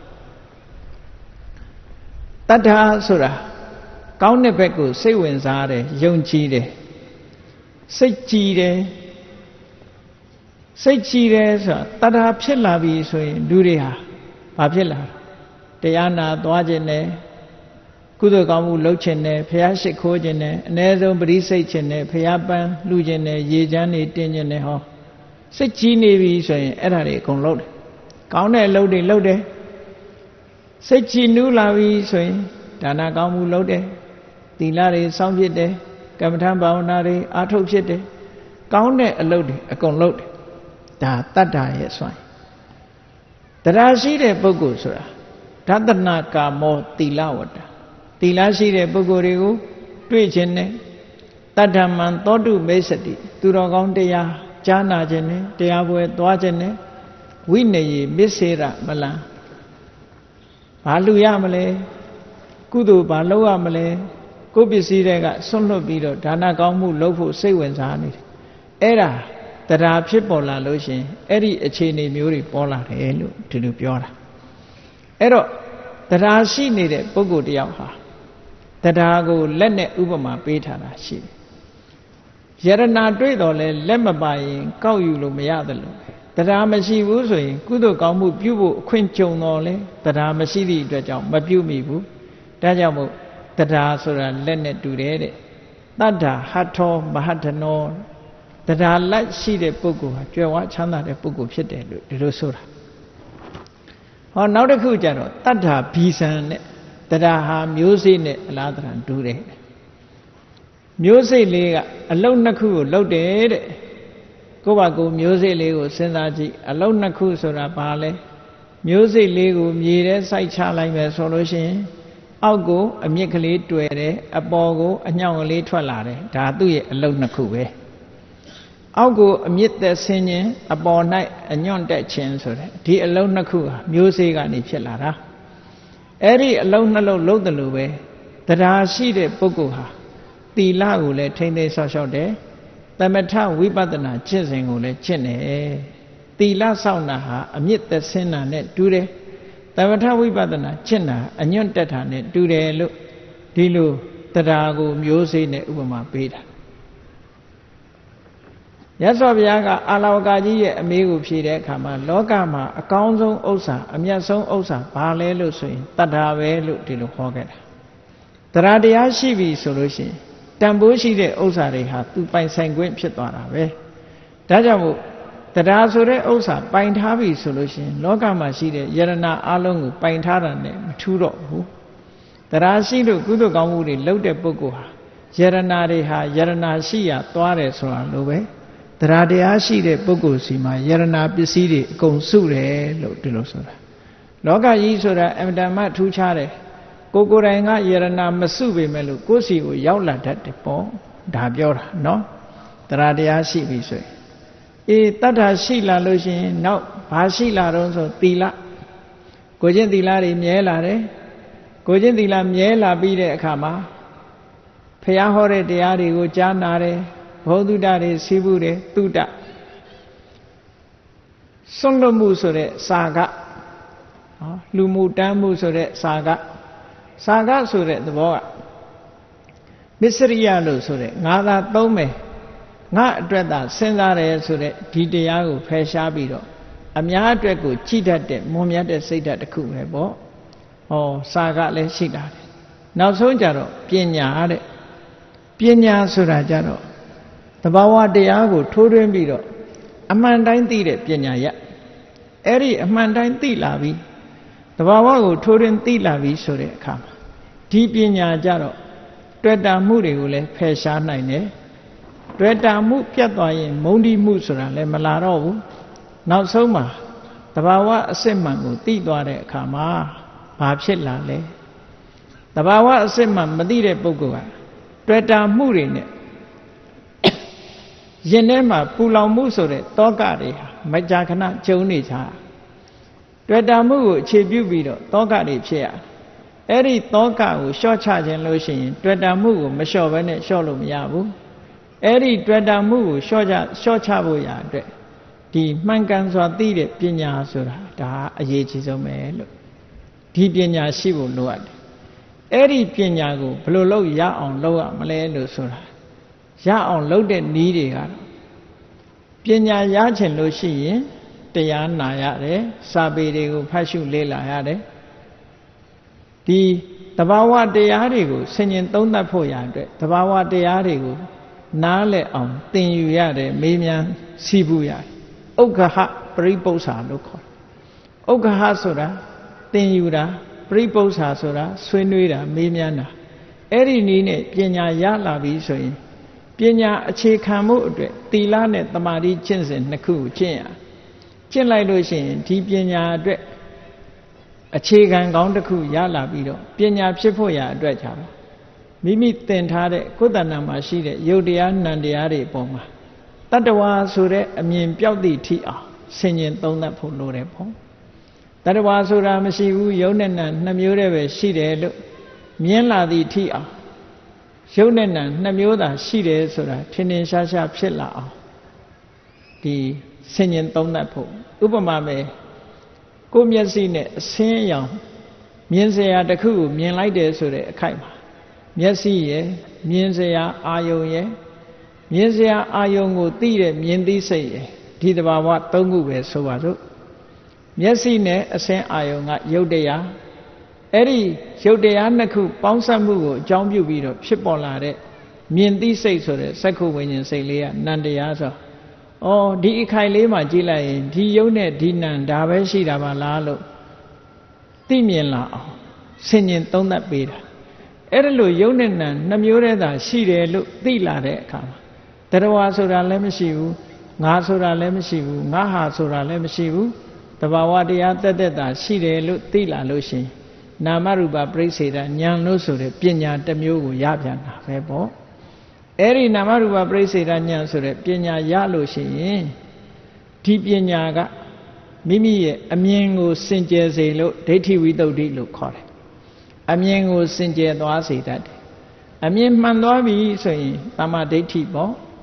တတ္ထာဆိုတာကောင်းတဲ့ဘက်ကိုစိတ်ဝင်စားတယ်ယုံကြည်တယ်စိတ်ကြည်တယ်စိတ်ကြည်တယ်ဆိုတာတတ္ထာဖြစ်လာပြီဆိုရင်လူတွေဟာဘာဖြစ်လာတရားနာသွားခြင်းနဲ့ကုသိုလ်ကောင်းမှုလုပ်ခြင်းနဲ့ဘုရားရှိခိုးခြင်းနဲ့အ ਨੇ ဆုံးပရိစိတ်ခြင်းနဲ့ဘုရားပန်းလှူခြင်းနဲ့ရေချမ်းတွေတင်းခြင်းနဲ့ဟောစိတ်ကြည်နေပြီဆိုရင်အဲ့ဒါတွေအကုန်လုပ်တယ်ကောင်းတဲ့အလုပ်တွေလုပ်တယ်စိတ်ကြည်နူးလာပြီဆိုရင်ဒါနကောင်းမှုလုပ်တယ်သီလတွေစောင့်ဖြစ်တယ်ကမ္မထဘာဝနာတွေအားထုတ်ဖြစ်တယ်ကောင်းတဲ့အလုပ်တွေအကုန်လုပ်တယ်ဒါတတ္တာရဲ့စွမ်းတရားရှိတဲ့ပုဂ္ဂိုလ်ဆိုတာဓတနာကာမောသီလဝတ္တသီလရှိတဲ့ပုဂ္ဂိုလ်တွေကိုတွေ့ခြင်းနဲ့တတ္ထမံသောတုမေသတိသူတော်ကောင်းတရားကြားနာခြင်းနဲ့တရားပွဲသွားခြင်းနဲ့ဝိနည်းမစ္စေရမလံဘာလူရမလဲကုသိုလ်ဘာလုပ်ရမလဲကိုယ်ပစ္စည်းတွေကဆွန့်လွတ်ပြီးတော့ဒါနကောင်းမှုလုပ်ဖို့စိတ်ဝင်စားနေတယ်အဲ့ဒါတရားဖြစ်ပေါ်လာလို့ရှင်အဲ့ဒီအခြေအနေမျိုးတွေပေါ်လာတယ်လို့ဒီလိုပြောတာအဲ့တော့တရားရှိနေတဲ့ပုဂ္ဂိုလ်တယောက်ဟာတရားကိုလက်နဲ့ဥပမာပေးထားတာရှိတယ်ယရနာတွေ့တော်လဲလက်မပါရင်ကောက်ယူလို့မရတယ်လို့တရားမရှိဘူးဆိုရင်ကုသိုလ်ကောင်းမှုပြုဖို့အခွင့်ကြုံတော်လဲတရားမရှိသည့်အတွက်ကြောင့်မပြုမိဘူးဒါကြောင့်မို့တရားဆိုတာလက်နဲ့တူတယ်တဲ့တတ္ထာဟတ်ထောမဟတနောတရားလက်ရှိတဲ့ပုဂ္ဂိုလ်ဟာကြွယ်ဝချမ်းသာတဲ့ပုဂ္ဂိုလ်ဖြစ်တယ်လို့ဒီလိုဆိုတာဟောနောက်တစ်ခုကျတော့တတ္ထာဘီဇံနဲ့တရားဟာမျိုးစိနဲ့အလားတန်တူတယ်မျိုးစိလေးကအလုံးနှစ်ခုကိုလှုပ်တယ်တဲ့ကိုယ့်ဘာကိုမျိုးစိလေးကိုစဉ်းစားကြည့်အလုံးနှစ်ခုဆိုတာဘာလဲမျိုးစိလေးကိုမြေထဲစိုက်ချလိုက်မယ်ဆိုလို့ရှိရင်အောက်ကိုအမြင့်ကလေးတွေ့တယ်အပေါ်ကိုအညောင်ကလေးထွက်လာတယ်ဒါသူ့ရဲ့အလုံးနှစ်ခုပဲအောက်ကိုအမြင့်သက်ဆင်းခြင်းအပေါ်၌အညွန့်တက်ခြင်းဆိုတဲ့ဒီအလုံးနှစ်ခုဟာမျိုးစေ့ကနေဖြစ်လာတာအဲ့ဒီအလုံးနှလုံးလုံးတယ်လို့ပဲတရားရှိတဲ့ပုဂ္ဂိုလ်ဟာသီလကိုလည်းထိမ့်သိမ်းဆောက်ရှောက်တယ်သမထဝိပဿနာကျင့်စဉ်ကိုလည်းကျင့်တယ်သီလစောင့်တာဟာအမြင့်သက်ဆင်းတာနဲ့တူတယ်သမထဝိပဿနာကျင့်တာအညွန့်တက်တာနဲ့တူတယ်လို့ဒီလိုတရားကိုမျိုးစေ့နဲ့ဥပမာပေးတာရသော်ဘုရားကအာလဝကကြီးရဲ့အမေးကိုဖြေတဲ့အခါမှာလောကမှာအကောင်းဆုံးဥစ္စာအမြတ်ဆုံးဥစ္စာဘာလဲလို့ဆိုရင်တတ္ထာပဲလို့ဒီလိုဟောခဲ့တာတရားတရားရှိပြီဆိုလို့ရှိရင်တန်ဖိုးရှိတဲ့ဥစ္စာတွေဟာသူပိုင်ဆိုင်ခွင့်ဖြစ်သွားတာပဲဒါကြောင့်မို့တရားဆိုတဲ့ဥစ္စာပိုင်ထားပြီဆိုလို့ရှိရင်လောကမှာရှိတဲ့ယရဏအလုံးကိုပိုင်ထားတာနဲ့မထူးတော့ဘူးတရားရှိလို့ကုသိုလ်ကောင်းမှုတွေလုပ်တဲ့ပုဂ္ဂိုလ်ဟာယရဏတွေဟာယရဏရှိရသွားတယ်ဆိုတာလိုပဲတရားတရားရှိတဲ့ပုဂ္ဂိုလ်စီမှာယရဏပစ္စည်းတွေအကုန်စုတယ်လို့ဒီလိုဆိုတာလောကကြီးဆိုတာအမတမထူးခြားတယ်ကိုယ်တိုင်ကယရဏမစုပေမဲ့လို့ကိုယ်စီကိုရောက်လာတတ်တယ်ပေါ့ဒါပြောတာနော်တရားတရားရှိပြီဆိုရင်တတ္ထာရှိလာလို့ရှိရင်နောက်ဘာရှိလာတော့ဆိုသီလကိုချင်းသီလတွေမြဲလာတယ်ကိုချင်းသီလမြဲလာပြီးတဲ့အခါမှာဖះဟောတဲ့တရားတွေကိုကြားနာတယ်ဘောဓုတတွေစီးပူးတယ်တုတစွန့်လွတ်မှုဆိုတဲ့စာကလူမှုတမ်းမှုဆိုတဲ့စာကဆိုတဲ့သဘောကမစ္စရိယလို့ဆိုတဲ့ငါသာသုံးမယ်ငါအတွက်သာစဉ်းစားတယ်ဆိုတဲ့ဒီတရားကိုဖယ်ရှားပြီးတော့အများအတွက်ကိုကြည်တတ်တဲ့မွန်မြတ်တဲ့စိတ်ဓာတ်တစ်ခုပဲပေါ့စာကလည်းရှိတာတယ်နောက်ဆုံးကြတော့ပညာတဲ့ပညာဆိုတာကြတော့တဘာဝတရားကိုထိုးထွင်းပြီးတော့အမှန်တိုင်းသိတဲ့ပညာရအဲ့ဒီအမှန်တိုင်းသိလာပြီတဘာဝကိုထိုးထွင်းသိလာပြီဆိုတဲ့အခါမှာဒီပညာကြတော့တွေ့တာမှုတွေကိုလည်းဖယ်ရှားနိုင်တယ်တွေ့တာမှုပြတ်သွားရင်မုန်းတိမှုဆိုတာလည်းမလာတော့ဘူးနောက်ဆုံးမှာတဘာဝအစစ်မှန်ကိုသိသွားတဲ့အခါမှာဘာဖြစ်လာလဲတဘာဝအစစ်မှန်မသိတဲ့ပုဂ္ဂိုလ်ကတွေ့တာမှုတွေနဲ့ရင်ထဲမှာပူလောင်မှုဆိုတဲ့တောကတွေဟာမကြာခဏကျုံနေကြတွေ့တာမှုကိုအခြေပြုပြီးတော့တောကတွေဖြစ်ရအဲ့ဒီတောကကိုလျှော့ချခြင်းလို့ရှိရင်တွေ့တာမှုကိုမလျှော့ဘဲနဲ့လျှော့လို့မရဘူးအဲ့ဒီတွေ့တာမှုကိုလျှော့ချဖို့ရအတွက်ဒီမှန်ကန်စွာသိတဲ့ပညာဆိုတာဒါအရေးကြီးဆုံးပဲလို့ဒီပညာရှိဖို့လိုအပ်တယ်အဲ့ဒီပညာကိုဘယ်လိုလုပ်ရအောင်လုပ်ရမလဲလို့ဆိုတာရအောင်လုပ်တဲ့နည်းတွေကတော့ပညာရချင်လို့ရှိရင်တရားနာရတယ်စာပေတွေကိုဖတ်ရှုလေ့လာရတယ်ဒီတဘာဝတရားတွေကိုဆင်ញင်သုံးသပ်ဖို့ရအတွက်တဘာဝတရားတွေကိုနားလည်အောင်သင်ယူရတယ်မေးမြန်းစီးပူးရတယ်ဥက္ခဟပရိပု္ပ္ပာလို့ခေါ်တယ်ဥက္ခဟဆိုတာသင်ယူတာပရိပု္ပ္ပာဆိုတာဆွေးနွေးတာမေးမြန်းတာအဲ့ဒီနည်းနဲ့ပညာရလာပြီဆိုရင်ပညာအခြေခံမှုအတွက်သီလနဲ့သမာဓိကျင့်စဉ်နှစ်ခုကိုကျင့်လိုက်လို့ရှိရင်ဒီပညာအတွက်အခြေခံကောင်းတစ်ခုရလာပြီးတော့ပညာဖြစ်ဖို့ရအတွက်ကြတော့မိမိသင်ထားတဲ့ကိုယ်တဏ္ဍာမှာရှိတဲ့ယုတ်တရားနံတရားတွေအပေါ်မှာတတ္တဝါဆိုတဲ့အမြင်ပြောက်သည့်ထိအောင်ဆင်ញင်သုံးသပ်ဖို့လိုတယ်ပေါ့တတ္တဝါဆိုတာမရှိဘူးယုတ်နဲ့နံနှစ်မျိုးတည်းပဲရှိတယ်လို့မြင်လာသည့်ထိအောင်ရုပ်နဲ့နာနှစ်မျိုးသာရှိတယ်ဆိုတာထင်ထင်ရှားရှားဖြစ်လာအောင်ဒီဆင်ញင်သုံးသပ်ဖို့ဥပမာပဲကိုယ်မျက်စိနဲ့အဆင်းအရောင်မြင်စရာတစ်ခုကိုမြင်လိုက်တယ်ဆိုတဲ့အခိုက်မှာမျက်စိရဲ့မြင်စရာအာယုံရဲ့မြင်စရာအာယုံကိုသိတဲ့မြင်သိစိတ်ရဲ့ဒီတဘာဝသုံးခုပဲဆိုပါစို့မျက်စိနဲ့အဆင်းအာယုံကရုပ်တရားအဲ့ဒီရုပ်တရားနှစ်ခုပေါင်းစပ်မှုကိုအကြောင်းပြုပြီးတော့ဖြစ်ပေါ်လာတဲ့မြင်သိစိတ်ဆိုတဲ့စက္ခုဝိညာဉ်စိတ်လေးကနံတရားဆိုဒီအခိုက်လေးမှာကြည့်လိုက်ရင်ဒီရုပ်နဲ့ဒီနံဒါပဲရှိတာပါလားလို့သိမြင်လာအောင်ဆင်ញင်သုံးသပ်ပေးတာအဲ့ဒါလို့ရုပ်နဲ့နံနှစ်မျိုးတည်းသာရှိတယ်လို့သိလာတဲ့အခါမှာတရဝါဆိုတာလည်းမရှိဘူးငါဆိုတာလည်းမရှိဘူးငါဟာဆိုတာလည်းမရှိဘူးတဘာဝတရားတက်တက်သာရှိတယ်လို့သိလာလို့ရှိရင်နာမရူပပရိစ္ဆေဒဉာဏ်လို့ဆိုတဲ့ပညာတစ်မျိုးကိုရပြန်တာပဲပေါ့အဲ့ဒီနာမရူပပရိစ္ဆေဒဉာဏ်ဆိုတဲ့ပညာရလို့ရှိရင်ဒီပညာကမိမိရဲ့အမြင်ကိုစင်ကြယ်စေလို့ဒိဋ္ဌိဝိသုဒ္ဓိလို့ခေါ်တယ်အမြင်ကိုစင်ကြယ်သွားစေတတ်တယ်အမြင်မှန်သွားပြီဆိုရင်တမ္မာဒိဋ္ဌိပေါ့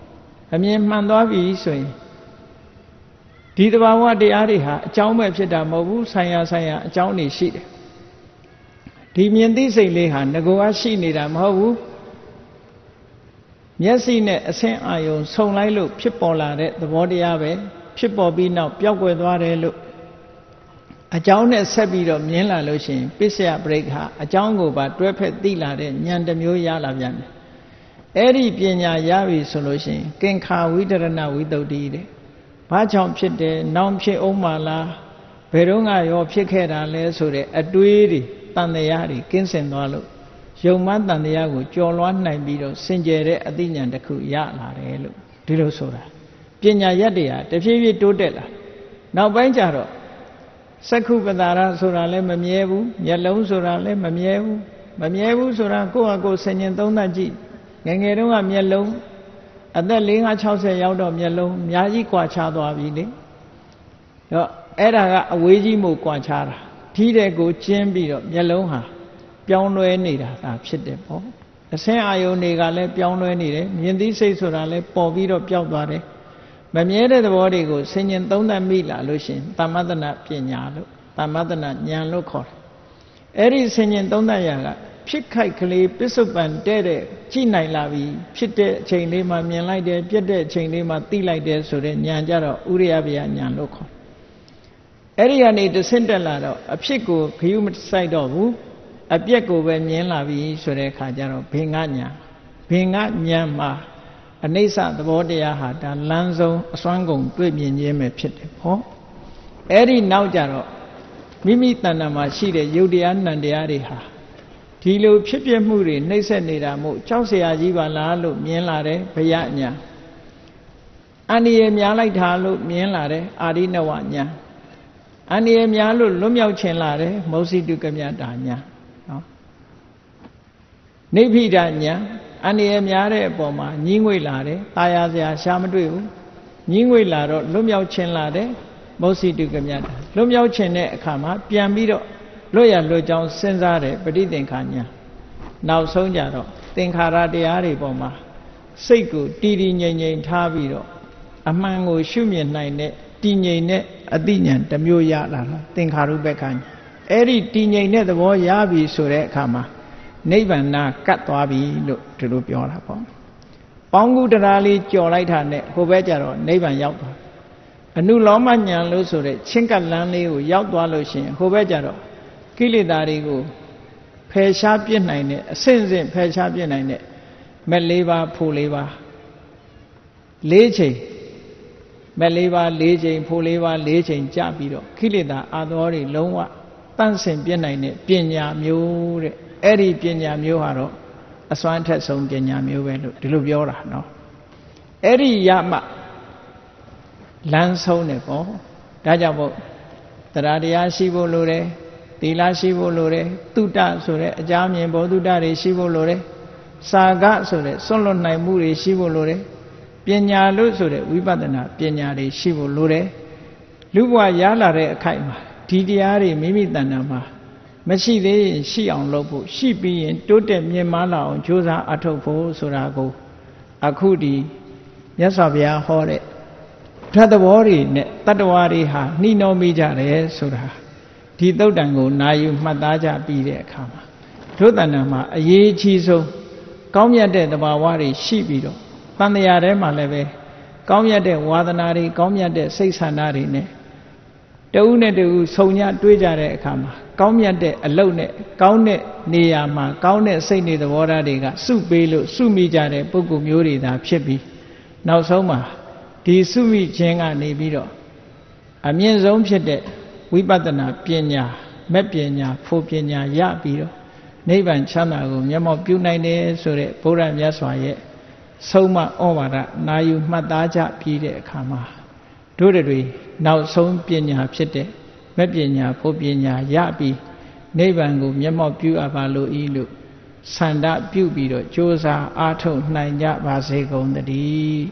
အမြင်မှန်သွားပြီဆိုရင်ဒီတဘာဝတရားတွေဟာအကြောင်းပဲဖြစ်တာမဟုတ်ဘူးဆိုင်ရာအကြောင်းတွေရှိတယ်ဒီမြင်သိစိတ်လေးဟာငကိုကရှိနေတာမဟုတ်ဘူးမျက်စိနဲ့အဆင့်အာယုံဆုံလိုက်လို့ဖြစ်ပေါ်လာတဲ့သဘောတရားပဲဖြစ်ပေါ်ပြီးနောက်ပျောက်ကွယ်သွားတယ်လို့အကြောင်းနဲ့ဆက်ပြီးတော့မြင်လာလို့ရှိရင်ပစ္စယပရိက္ခအကြောင်းကိုပါတွဲဖက်သိလာတဲ့ဉာဏ်တစ်မျိုးရလာပြန်တယ်အဲ့ဒီပညာရပြီဆိုလို့ရှိရင်ကင်္ခာဝိတရဏဝိတုဒ္ဓိတဲ့ဘာကြောင့်ဖြစ်တယ်နောင်ဖြစ်အောင်မလားဘယ်တော့ရောဖြစ်ခဲ့တာလဲဆိုတဲ့အတွေးတွေတန်တရားတွေကင်းစင်သွားလို့ယုံမှန်တန်တရားကိုကြော်လွှမ်းနိုင်ပြီးတော့စင်ကြယ်တဲ့အသိဉာဏ်တစ်ခုရလာတယ်လို့ဒီလိုဆိုတာပညာရက်တရားတဖြည်းဖြည်းတိုးတက်လာနောက်ပိုင်းကျတော့စက္ခုပတာရဆိုတာလည်းမမြဲဘူးမျက်လုံးဆိုတာလည်းမမြဲဘူးဆိုတာကိုယ့်ဟာကိုယ်ဆင်ញင်သုံးသပ်ကြည့်ငယ်ငယ်တုန်းကမျက်လုံးအသက်50-60ရောက်တော့မျက်လုံးအများကြီးကွာခြားသွားပြီလေတော့အဲ့ဒါကအဝေးကြီးမို့ကွာခြားတာဒီတဲ့ကိုကျင်းပြီးတော့မျက်လုံးဟာပြောင်းလဲနေတာဒါဖြစ်တယ်ပေါ့အဆင်းအာယုန်တွေကလည်းပြောင်းလဲနေတယ်မြင်သိစိတ်ဆိုတာလည်းပေါ်ပြီးတော့ပျောက်သွားတယ်မမြဲတဲ့သဘောတွေကိုဆင်ញင်သုံးသပ်မိလာလို့ရှင်သမ္မတနာပညာလို့သမ္မတနာဉာဏ်လို့ခေါ်တယ်အဲ့ဒီဆင်ញင်သုံးသပ်ရာကဖြစ်ခိုက်ကလေးပစ္စုပန်တဲ့ကြည့်နိုင်လာပြီဖြစ်တဲ့အချိန်လေးမှာမြင်လိုက်တယ်ပြတ်တဲ့အချိန်လေးမှာသိလိုက်တယ်ဆိုတဲ့ဉာဏ်ကြတော့ဥရိယဗျာဉာဏ်လို့ခေါ်အဲ့ဒီကနေတဆင့်တက်လာတော့အဖြစ်ကိုခရုမစိုက်တော့ဘူးအပြက်ကိုပဲမြင်လာပြီဆိုတဲ့အခါကျတော့ဘေငါဉာဏ်မှာအနိစ္စသဘောတရားဟာဒါလမ်းဆုံးအစွမ်းကုန်တွေ့မြင်ခြင်းပဲဖြစ်တယ်ဟောအဲ့ဒီနောက်ကြတော့မိမိတဏ္ဍာမှာရှိတဲ့ယုတ်တရားနံတရားတွေဟာဒီလိုဖြစ်ပြမှုတွေနှိမ့်ဆက်နေတာမို့ကြောက်เสียကြီးပါလားလို့မြင်လာတယ်ဘယညာအန္တရာယ်များလိုက်တာလို့မြင်လာတယ်အာရိနဝညာအန္တရာယ်များလို့လွတ်မြောက်ခြင်းလာတယ်မောစိတုကမြတာညာနော်နိဗ္ဗိဒညာအန္တရာယ်များတဲ့အပေါ်မှာညှင်းငွေ့လာတယ်တာယာစရာရှားမတွေ့ဘူးညှင်းငွေ့လာတော့လွတ်မြောက်ခြင်းလာတယ်မောစိတုကမြတာလွတ်မြောက်ခြင်းတဲ့အခါမှာပြန်ပြီးတော့လွတ်ရလွတ်ကြောင်းစဉ်းစားတယ်ပဋိသင်္ခာညာနောက်ဆုံးကြတော့သင်္ခါရတရားတွေပေါ်မှာစိတ်ကိုတည်တည်ငြိမ်ငြိမ်ထားပြီးတော့အမှန်ကိုရှုမြင်နိုင်တဲ့တည်ငြိမ်တဲ့အသိဉာဏ်တစ်မျိုးရလာတာသင်္ခါရုပ္ပခာညာအဲ့ဒီတည်ငြိမ်တဲ့သဘောရပြီဆိုတဲ့အခါမှာနိဗ္ဗာန်ကတ်သွားပြီလို့ဒီလိုပြောတာပေါ့ပေါင်းကူတရားလေးကြော်လိုက်တာနဲ့ဟိုဘက်ကျတော့နိဗ္ဗာန်ရောက်သွားအနုလောမဉာဏ်လို့ဆိုတဲ့ချင်းကပ်လန်းလေးကိုရောက်သွားလို့ရှိရင်ဟိုဘက်ကျတော့ကိလေသာတွေကိုဖယ်ရှားပြစ်နိုင်တဲ့အဆင့်ဆင့်ဖယ်ရှားပြစ်နိုင်တဲ့မက်၄ပါးဖို့၄ပါး၄ချိန်မက်၄ပါး၄ချိန်ဖို့၄ပါး၄ချိန်ကြပြီးတော့ကိလေသာအာသောတွေလုံးဝတန့်စင်ပြစ်နိုင်တဲ့ပညာမျိုးတဲ့အဲ့ဒီပညာမျိုးဟာတော့အစွမ်းထက်ဆုံးပညာမျိုးပဲလို့ဒီလိုပြောတာနော်အဲ့ဒီရမှလမ်းဆုံးတယ်ပေါ့ဒါကြောင့်မို့တရားတရားရှိဖို့လိုတယ်သီလရှိဖို့လိုတယ်တုတ္တဆိုတဲ့အကြမြင်ဘောတုတ္တတွေရှိဖို့လိုတယ်စာကဆိုတဲ့စွန့်လွတ်နိုင်မှုတွေရှိဖို့လိုတယ်ပညာလို့ဆိုတဲ့ဝိပဿနာပညာတွေရှိဖို့လိုတယ်လူဘဝရလာတဲ့အခိုက်မှာဒီတရားတွေမိမိတဏ္ဍာမှာမရှိသေးရင်ရှိအောင်လုပ်ဖို့ရှိပြီးရင်တိုးတက်မြင့်မားလာအောင်ကြိုးစားအထောက်ဖို့ဆိုတာကိုအခုဒီမြတ်စွာဘုရားဟောတဲ့ဓာတ်သဘောတွေနဲ့တတ္တဝါတွေဟာနှီးနှောမိကြတယ်ဆိုတာဒီသုတ်တံကိုနာယူမှတ်သားကြပြီးတဲ့အခါမှာတို့တဏ္ဍာမှာအရေးကြီးဆုံးကောင်းမြတ်တဲ့သဘာဝတွေရှိပြီးတော့တန်တရားထဲမှာလည်းပဲကောင်းမြတ်တဲ့ဝါဒနာတွေကောင်းမြတ်တဲ့စိတ်ဆန္ဒတွေနဲ့တဦးနဲ့တဦးဆုံညတွေးကြတဲ့အခါမှာကောင်းမြတ်တဲ့အလုပ်နဲ့ကောင်းတဲ့နေရာမှာကောင်းတဲ့စိတ်နေသဘောထားတွေကစုပေးလို့စုမိကြတဲ့ပုဂ္ဂိုလ်မျိုးတွေသာဖြစ်ပြီးနောက်ဆုံးမှာဒီစုမိခြင်းကနေပြီးတော့အမြင့်ဆုံးဖြစ်တဲ့ဝိပဿနာပညာမဲ့ပညာဖို့ပညာရပြီးတော့နိဗ္ဗာန်ချမ်းသာကိုမျက်မှောက်ပြုနိုင်တယ်ဆိုတဲ့ဘုရားမြတ်စွာရဲ့ဆုံးမဩဝါဒနာယူမှတ်သားကြပြီးတဲ့အခါမှာတို့တွေနောက်ဆုံးပညာဖြစ်တဲ့မဲ့ပညာဖို့ပညာရပြီးနိဗ္ဗာန်ကိုမျက်မှောက်ပြုအပ်ပါလို့ဤလို့ဆန္ဒပြုပြီးတော့ကြိုးစားအားထုတ်နိုင်ကြပါစေကုန်သတည်း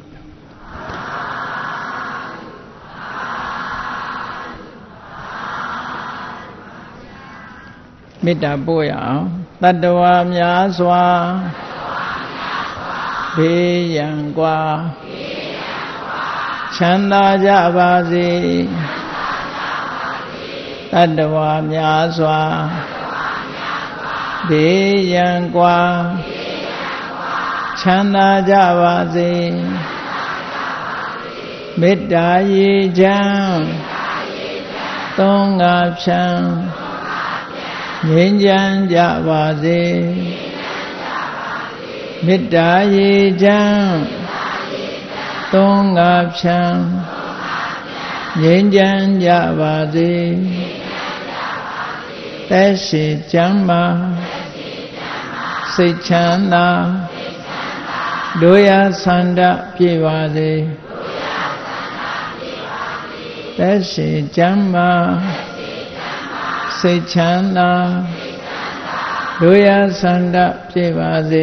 မေတ္တာပို့ရအောင်တတ္တဝါများစွာဘေးရန်ကွာချမ်းသာကြပါစေတတ္တဝါများစွာဘေးရန်ကွာချမ်းသာကြပါစေမေတ္တာရေချမ်းသုံးငါဖြံငြိမ်းချမ်းကြပါစေမေတ္တာရေချမ်းသုံးငါဖြံငြိမ်းချမ်းကြပါစေသက်ရှိချမ်းသာစိတ်ချမ်းသာတို့ရဆန္ဒပြည့်ပါစေသက်ရှိချမ်းသာစိတ်ချမ်းသာတို့ရဆန္ဒပြည့်ပါစေ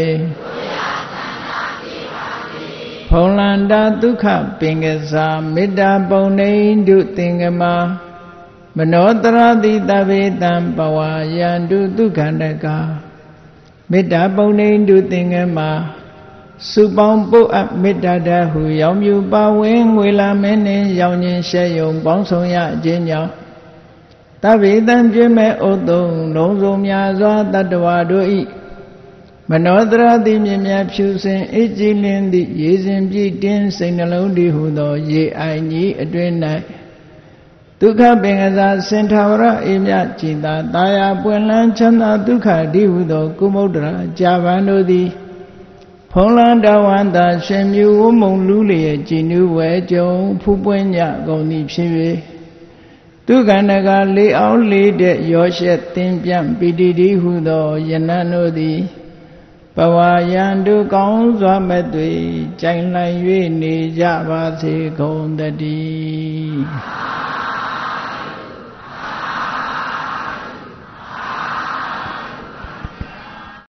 ဖုံလန္တာဒုက္ခပင်ကစားမေတ္တာပုံနေတုသင်္ကမမနောတရတိတဗေတံပဝါယန္တုဒုက္ခန္တကမေတ္တာပုံနေတုသင်္ကမစုပေါင်းပုအပ်မေတ္တာတဟုရောင်မြူပါဝင်ငွေလာမင်းနှင့်ရောင်ခြင်းရှဲယုံပေါင်းဆောင်ရခြင်းကြောင့်တဗေတံပြည့်မဲ့ဥတုံလုံးစုံများစွာတတ္တဝါတို့ဤမနောတရတိမြင်မြဖြူစင်အေးကြည်လင်းသည့်ရေစဉ်ပြည့်တင်းစိတ်နှလုံးတည်ဟုသောရေအိုင်ကြီးအတွင်၌ဒုက္ခပင်ကစားစင်ထာဝရအေးမြကြည်သာတာယာပွင့်လန်းချမ်းသာဒုက္ခတည်ဟုသောကုမုဒ္ဒရာကြာပန်တို့သည်ဖုံးလန်းတဝန္တာရှင်မြူဝမုံလူလျက်ကြည်နူးဝဲကြုံဖူးပွင့်ညကုန်သည်ဖြစ်၍ဒုက္ခန္တကလေးအောင်လေးတဲ့ရောရှက်သင်ပြန့်ပိတိတိဟုသောယနံတို့သည်ဘဝယံတုကောင်းစွာမဲ့တွေကြိုင်လိုက်၍နေကြပါစေကုန်တည်း